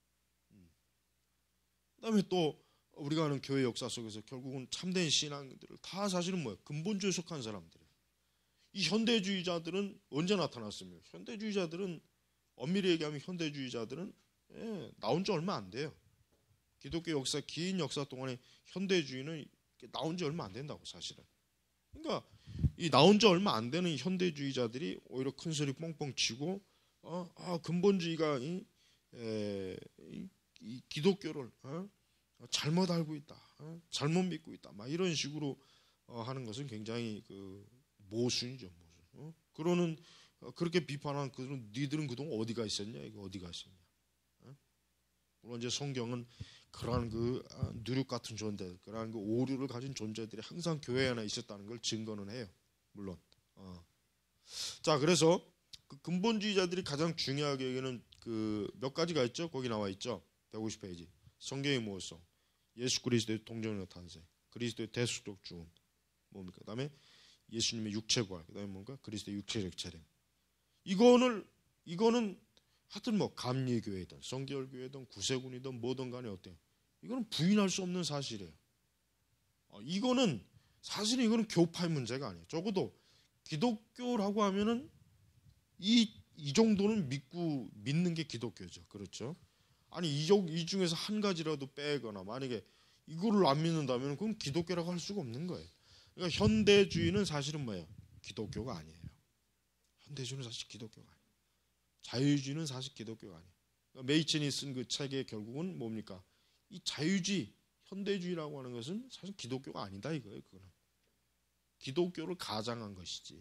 그다음에 또 우리가 아는 교회 역사 속에서 결국은 참된 신앙들을 다 사실은 뭐예요? 근본주의에 속한 사람들이에요. 이 현대주의자들은 언제 나타났습니까? 현대주의자들은 엄밀히 얘기하면 현대주의자들은 예, 나온 지 얼마 안 돼요. 기독교 역사 긴 역사 동안에 현대주의는 나온 지 얼마 안 된다고 사실은. 그러니까 이 나온 지 얼마 안 되는 현대주의자들이 오히려 큰 소리 뻥뻥 치고 어, 아, 근본주의가 이, 에, 이, 이 기독교를 어? 잘못 알고 있다, 어? 잘못 믿고 있다, 막 이런 식으로 어, 하는 것은 굉장히 그 모순이죠, 모순. 어? 그러는 어, 그렇게 비판한 그들은 니들은 그동안 어디가 있었냐, 이거 어디가 있었냐. 어? 물론 이제 성경은 그러한 그 아, 누륙 같은 존재, 그러한 그 오류를 가진 존재들이 항상 교회 안에 있었다는 걸 증거는 해요, 물론. 어. 자, 그래서 그 근본주의자들이 가장 중요하게 여기는 그 몇 가지가 있죠, 거기 나와 있죠, 백오십 페이지. 성경의 모성, 예수 그리스도의 동정력 탄생, 그리스도의 대속적 죽음, 뭡니까? 그다음에 예수님의 육체 부활, 그다음에 뭔가 그리스도의 육체적 재림. 이거는 이거는 하여튼 뭐 감리교회든 성결교회든 구세군이든 뭐든 간에 어때요? 이거는 부인할 수 없는 사실이에요. 어, 이거는 사실은 이거는 교파의 문제가 아니에요. 적어도 기독교라고 하면은 이, 이 정도는 믿고 믿는 게 기독교죠. 그렇죠? 아니 이, 이 중에서 한 가지라도 빼거나 만약에 이거를 안 믿는다면 그건 기독교라고 할 수가 없는 거예요. 그러니까 현대주의는 사실은 뭐예요? 기독교가 아니에요. 현대주의는 사실 기독교가 아니에요. 자유주의는 사실 기독교가 아니에요. 그러니까 메이첸이 쓴 그 책의 결국은 뭡니까? 이 자유주의, 현대주의라고 하는 것은 사실 기독교가 아니다 이거예요. 그거는 기독교를 가장한 것이지.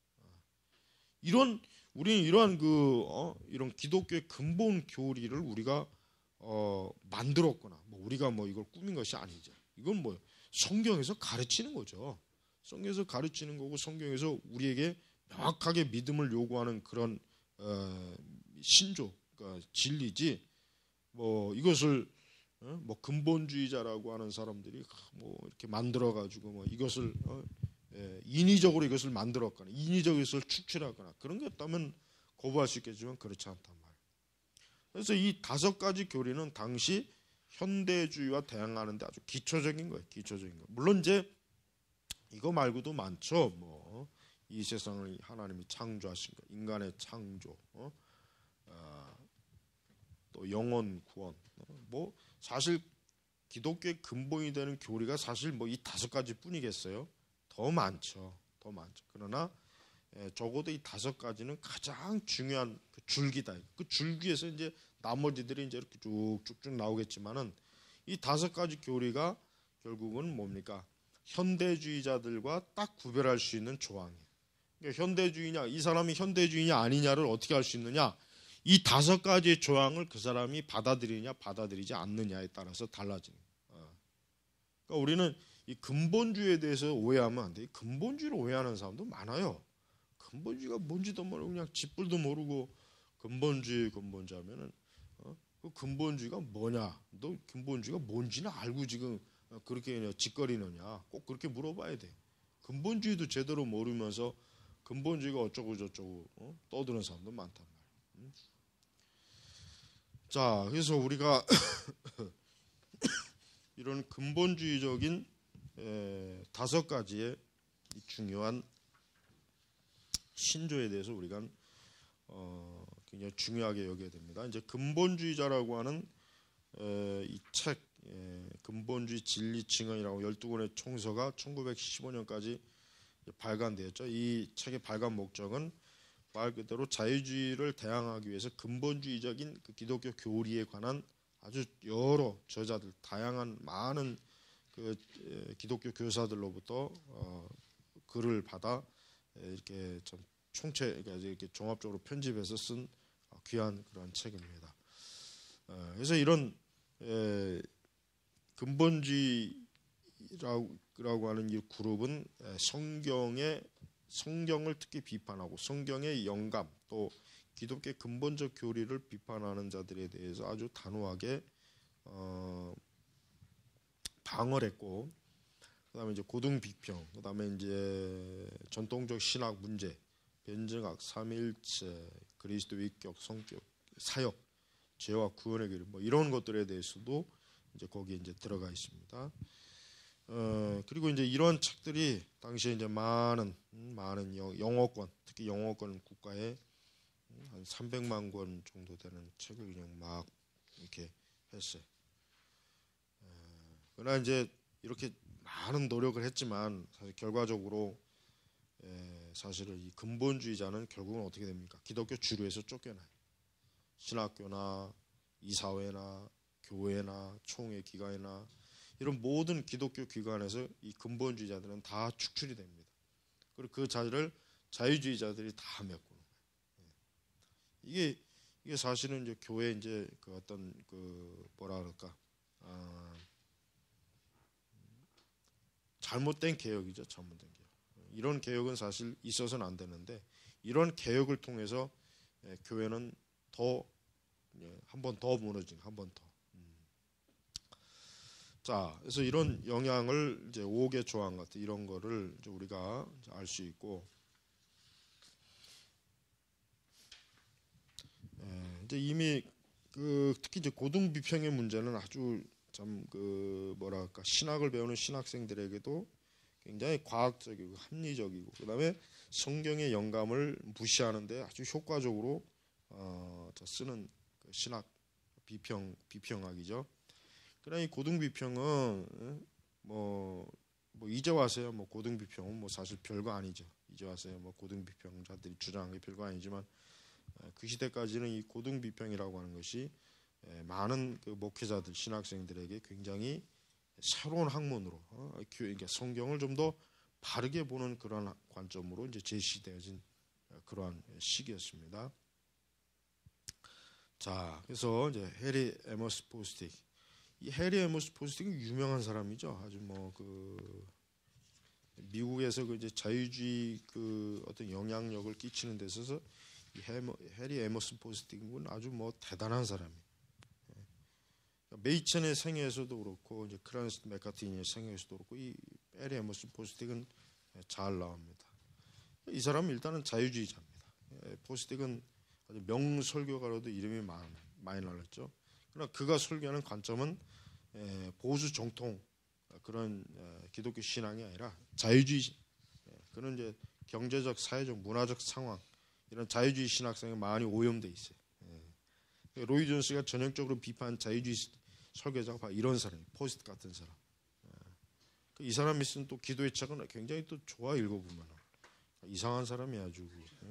이런 우리는 이러한 그 어, 이런 기독교의 근본 교리를 우리가 어, 만들었거나 뭐 우리가 뭐 이걸 꾸민 것이 아니죠. 이건 뭐 성경에서 가르치는 거죠. 성경에서 가르치는 거고 성경에서 우리에게 명확하게 믿음을 요구하는 그런 어, 신조, 그러니까 진리지. 뭐 이것을 어, 뭐 근본주의자라고 하는 사람들이 뭐 이렇게 만들어 가지고 뭐 이것을 어, 예, 인위적으로 이것을 만들었거나 인위적으로 이것을 축출하거나 그런 게 없다면 거부할 수 있겠지만 그렇지 않단 말이에요. 그래서 이 다섯 가지 교리는 당시 현대주의와 대항하는데 아주 기초적인 거예요. 기초적인 거. 물론 이제 이거 말고도 많죠. 뭐 이 세상을 하나님이 창조하신 거, 인간의 창조, 어? 아, 또 영혼 구원, 어? 뭐 사실 기독교의 근본이 되는 교리가 사실 뭐 이 다섯 가지뿐이겠어요. 더 많죠. 더 많죠. 그러나 예, 적어도 이 다섯 가지는 가장 중요한 그 줄기다. 그 줄기에서 이제 나머지들이 이제 이렇게 쭉쭉쭉 나오겠지만은 이 다섯 가지 교리가 결국은 뭡니까? 현대주의자들과 딱 구별할 수 있는 조항이에요. 그러니까 현대주의냐, 이 사람이 현대주의냐 아니냐를 어떻게 알 수 있느냐? 이 다섯 가지의 조항을 그 사람이 받아들이냐, 받아들이지 않느냐에 따라서 달라지는 거예요. 그러니까 우리는 이 근본주의에 대해서 오해하면 안 돼. 근본주의를 오해하는 사람도 많아요. 근본주의가 뭔지도 모르고 그냥 짓불도 모르고 근본주의, 근본주의 하면은 어? 그 근본주의가 뭐냐? 너 근본주의가 뭔지는 알고 지금 그렇게 짓거리느냐? 꼭 그렇게 물어봐야 돼. 근본주의도 제대로 모르면서 근본주의가 어쩌고 저쩌고 어? 떠드는 사람도 많단 말이야. 응? 자, 그래서 우리가 이런 근본주의적인 에, 다섯 가지의 중요한 신조에 대해서 우리가 어, 굉장히 중요하게 여겨야 됩니다. 이제 근본주의자라고 하는 이 책, 근본주의 진리 증언이라고 열두 권의 총서가 천구백십오 년까지 발간되었죠. 이 책의 발간 목적은 말 그대로 자유주의를 대항하기 위해서 근본주의적인 그 기독교 교리에 관한 아주 여러 저자들, 다양한 많은 그 기독교 교사들로부터 어, 글을 받아 이렇게 좀 총체, 이렇게 종합적으로 편집해서 쓴 귀한 그런 책입니다. 어, 그래서 이런 에, 근본주의라고 하는 이 그룹은 성경의 성경을 특히 비판하고 성경의 영감 또 기독교의 근본적 교리를 비판하는 자들에 대해서 아주 단호하게 어, 방어를 했고, 그다음에 이제 고등 비평, 그다음에 이제 전통적 신학 문제, 변증학, 삼일체, 그리스도 위격, 성격, 사역, 죄와 구원의 길, 뭐 이런 것들에 대해서도 이제 거기에 이제 들어가 있습니다. 어, 그리고 이제 이런 책들이 당시에 이제 많은 많은 영어권, 특히 영어권 국가에 한 삼백만 권 정도 되는 책을 그냥 막 이렇게 했어요. 어, 그러나 이제 이렇게 많은 노력을 했지만 사실 결과적으로 에, 사실은 이 근본주의자는 결국은 어떻게 됩니까? 기독교 주류에서 쫓겨나요. 신학교나 이사회나 교회나 총회 기관이나 이런 모든 기독교 기관에서 이 근본주의자들은 다 축출이 됩니다. 그리고 그 자리를 자유주의자들이 다 메꾸는 거예요. 이게 이게 사실은 이제 교회 이제 그 어떤 그 뭐라 그럴까 아, 잘못된 개혁이죠. 잘못된 개혁. 이런 개혁은 사실 있어서는 안 되는데 이런 개혁을 통해서 교회는 더 한 번 더 무너진 한 번 더. 자, 그래서 이런 영향을 이제 오 개 조항 같은 이런 거를 이제 우리가 알 수 있고, 예, 이제 이미 그 특히 이제 고등 비평의 문제는 아주 참 그 뭐랄까 신학을 배우는 신학생들에게도 굉장히 과학적이고 합리적이고, 그다음에 성경의 영감을 무시하는데 아주 효과적으로 어, 쓰는 그 신학 비평 비평학이죠. 그러나 이 고등 비평은 뭐, 뭐 이제 와서야 뭐 고등 비평은 뭐 사실 별거 아니죠. 이제 와서야 뭐 고등 비평자들이 주장한 게 별거 아니지만 그 시대까지는 이 고등 비평이라고 하는 것이 많은 그 목회자들 신학생들에게 굉장히 새로운 학문으로 어, 그러니까 성경을 좀 더 바르게 보는 그런 관점으로 이제 제시되어진 그러한 시기였습니다. 자, 그래서 이제 해리 에머스 포스틱, 이 해리 에머스 포스틱은 유명한 사람이죠. 아주 뭐 그 미국에서 그 이제 자유주의 그 어떤 영향력을 끼치는 데 있어서 이 해리 에머스 포스틱은 아주 뭐 대단한 사람이에요. 메이천의 생애에서도 그렇고 이제 크란스 맥카티니의 생애에서도 그렇고 이 해리 에머스 포스틱은 잘 나옵니다. 이 사람은 일단은 자유주의자입니다. 포스틱은 아주 명설교가로도 이름이 많, 많이 날렸죠. 그러나 그가 설교하는 관점은 보수 정통 그런 기독교 신앙이 아니라 자유주의, 그런 이제 경제적, 사회적, 문화적 상황, 이런 자유주의 신학성에 많이 오염돼 있어요. 로이 존스가 전형적으로 비판한 자유주의 설교자가 바로 이런 사람이에요. 포스트 같은 사람. 이 사람이 쓴 또 기도의 책은 굉장히 또 좋아 읽어보면 이상한 사람이 아주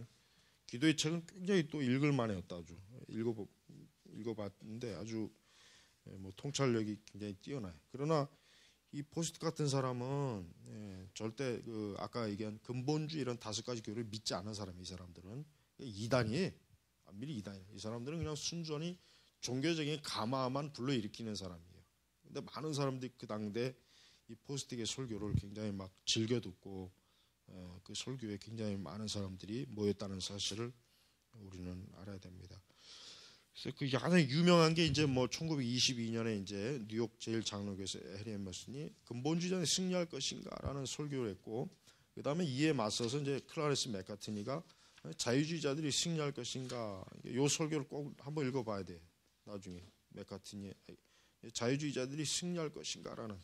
기도의 책은 굉장히 또 읽을만해였다. 아주 읽어보 읽어봤는데 아주 뭐 통찰력이 굉장히 뛰어나요. 그러나 이 포스트 같은 사람은 예, 절대 그 아까 얘기한 근본주의 이런 다섯 가지 교리를 믿지 않은 사람이 이 사람들은 이단이에요. 미리 이단이에요. 이 사람들은 그냥 순전히 종교적인 가마만 불러일으키는 사람이에요. 근데 많은 사람들이 그 당대 이 포스틱의 설교를 굉장히 막 즐겨 듣고 어, 그 설교에 굉장히 많은 사람들이 모였다는 사실을 우리는 알아야 됩니다. 그래서 그 가장 유명한 게 이제 뭐 천구백이십이 년에 이제 뉴욕 제일 장로교에서 해리 에머슨이 근본주의자는 승리할 것인가라는 설교를 했고, 그 다음에 이에 맞서서 이제 클라리스 맥카트니가 자유주의자들이 승리할 것인가, 이 설교를 꼭 한번 읽어봐야 돼. 나중에 맥카트니 자유주의자들이 승리할 것인가라는.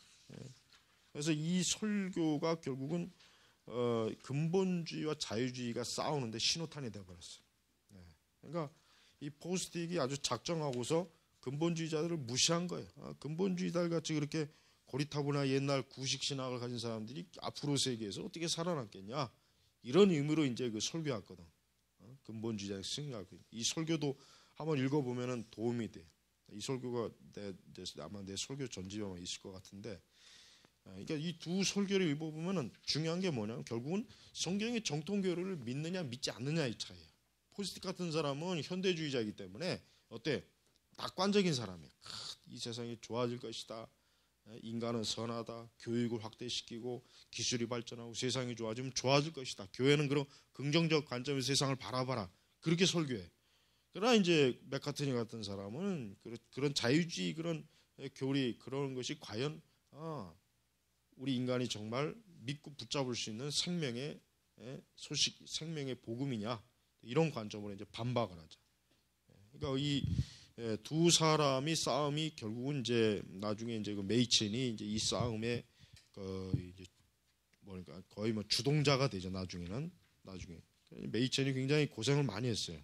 그래서 이 설교가 결국은 어, 근본주의와 자유주의가 싸우는데 신호탄이 되어버렸어요. 그러니까 이 포스틱이 아주 작정하고서 근본주의자들을 무시한 거예요. 아, 근본주의자들 같이 그렇게 고리타분한 옛날 구식 신학을 가진 사람들이 앞으로 세계에서 어떻게 살아남겠냐, 이런 의미로 이제 그 설교했거든. 어? 근본주의자의 승리할 거예요. 이 설교도 한번 읽어보면은 도움이 돼. 이 설교가 내, 아마 내 설교 전집에 있을 것 같은데, 그러니까 이 두 설교를 읽어보면은 중요한 게 뭐냐면 결국은 성경의 정통교리를 믿느냐 믿지 않느냐의 차이예요. 포스틱 같은 사람은 현대주의자이기 때문에 어때? 낙관적인 사람이에요. 이 세상이 좋아질 것이다. 인간은 선하다. 교육을 확대시키고 기술이 발전하고 세상이 좋아지면 좋아질 것이다. 교회는 그런 긍정적 관점에서 세상을 바라봐라. 그렇게 설교해. 그러나 이제 맥카트니 같은 사람은 그런 자유주의 그런 교리 그런 것이 과연 아, 우리 인간이 정말 믿고 붙잡을 수 있는 생명의 소식, 생명의 복음이냐, 이런 관점으로 이제 반박을 하죠. 그러니까 이 두 사람이 싸움이 결국은 이제 나중에 이제 그 메이첸이 이제 이 싸움에 그 이제 뭐니까 거의 뭐 주동자가 되죠. 나중에는 나중에 메이첸이 굉장히 고생을 많이 했어요.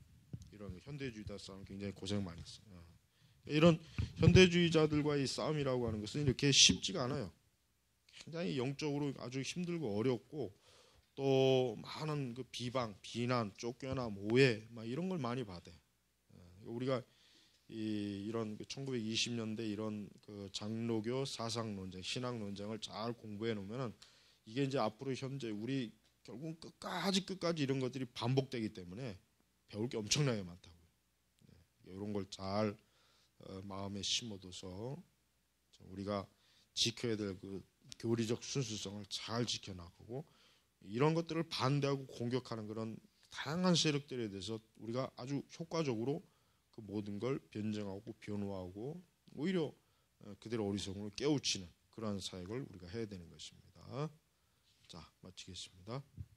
이런 현대주의자 싸움 굉장히 고생 많이 했어요. 이런 현대주의자들과의 싸움이라고 하는 것은 이렇게 쉽지가 않아요. 굉장히 영적으로 아주 힘들고 어렵고 또 많은 그 비방, 비난, 쫓겨남, 오해 막 이런 걸 많이 받아요. 우리가 이, 이런 천구백이십 년대 이런 그 장로교 사상 논쟁, 신학 논쟁을 잘 공부해 놓으면은 이게 이제 앞으로 현재 우리 결국 끝까지 끝까지 이런 것들이 반복되기 때문에 배울 게 엄청나게 많다고요. 이런 걸 잘 어, 마음에 심어둬서 우리가 지켜야 될 그 교리적 순수성을 잘 지켜나가고 이런 것들을 반대하고 공격하는 그런 다양한 세력들에 대해서 우리가 아주 효과적으로 그 모든 걸 변증하고 변호하고 오히려 그들의 어리석음을 깨우치는 그러한 사역을 우리가 해야 되는 것입니다. 자, 마치겠습니다.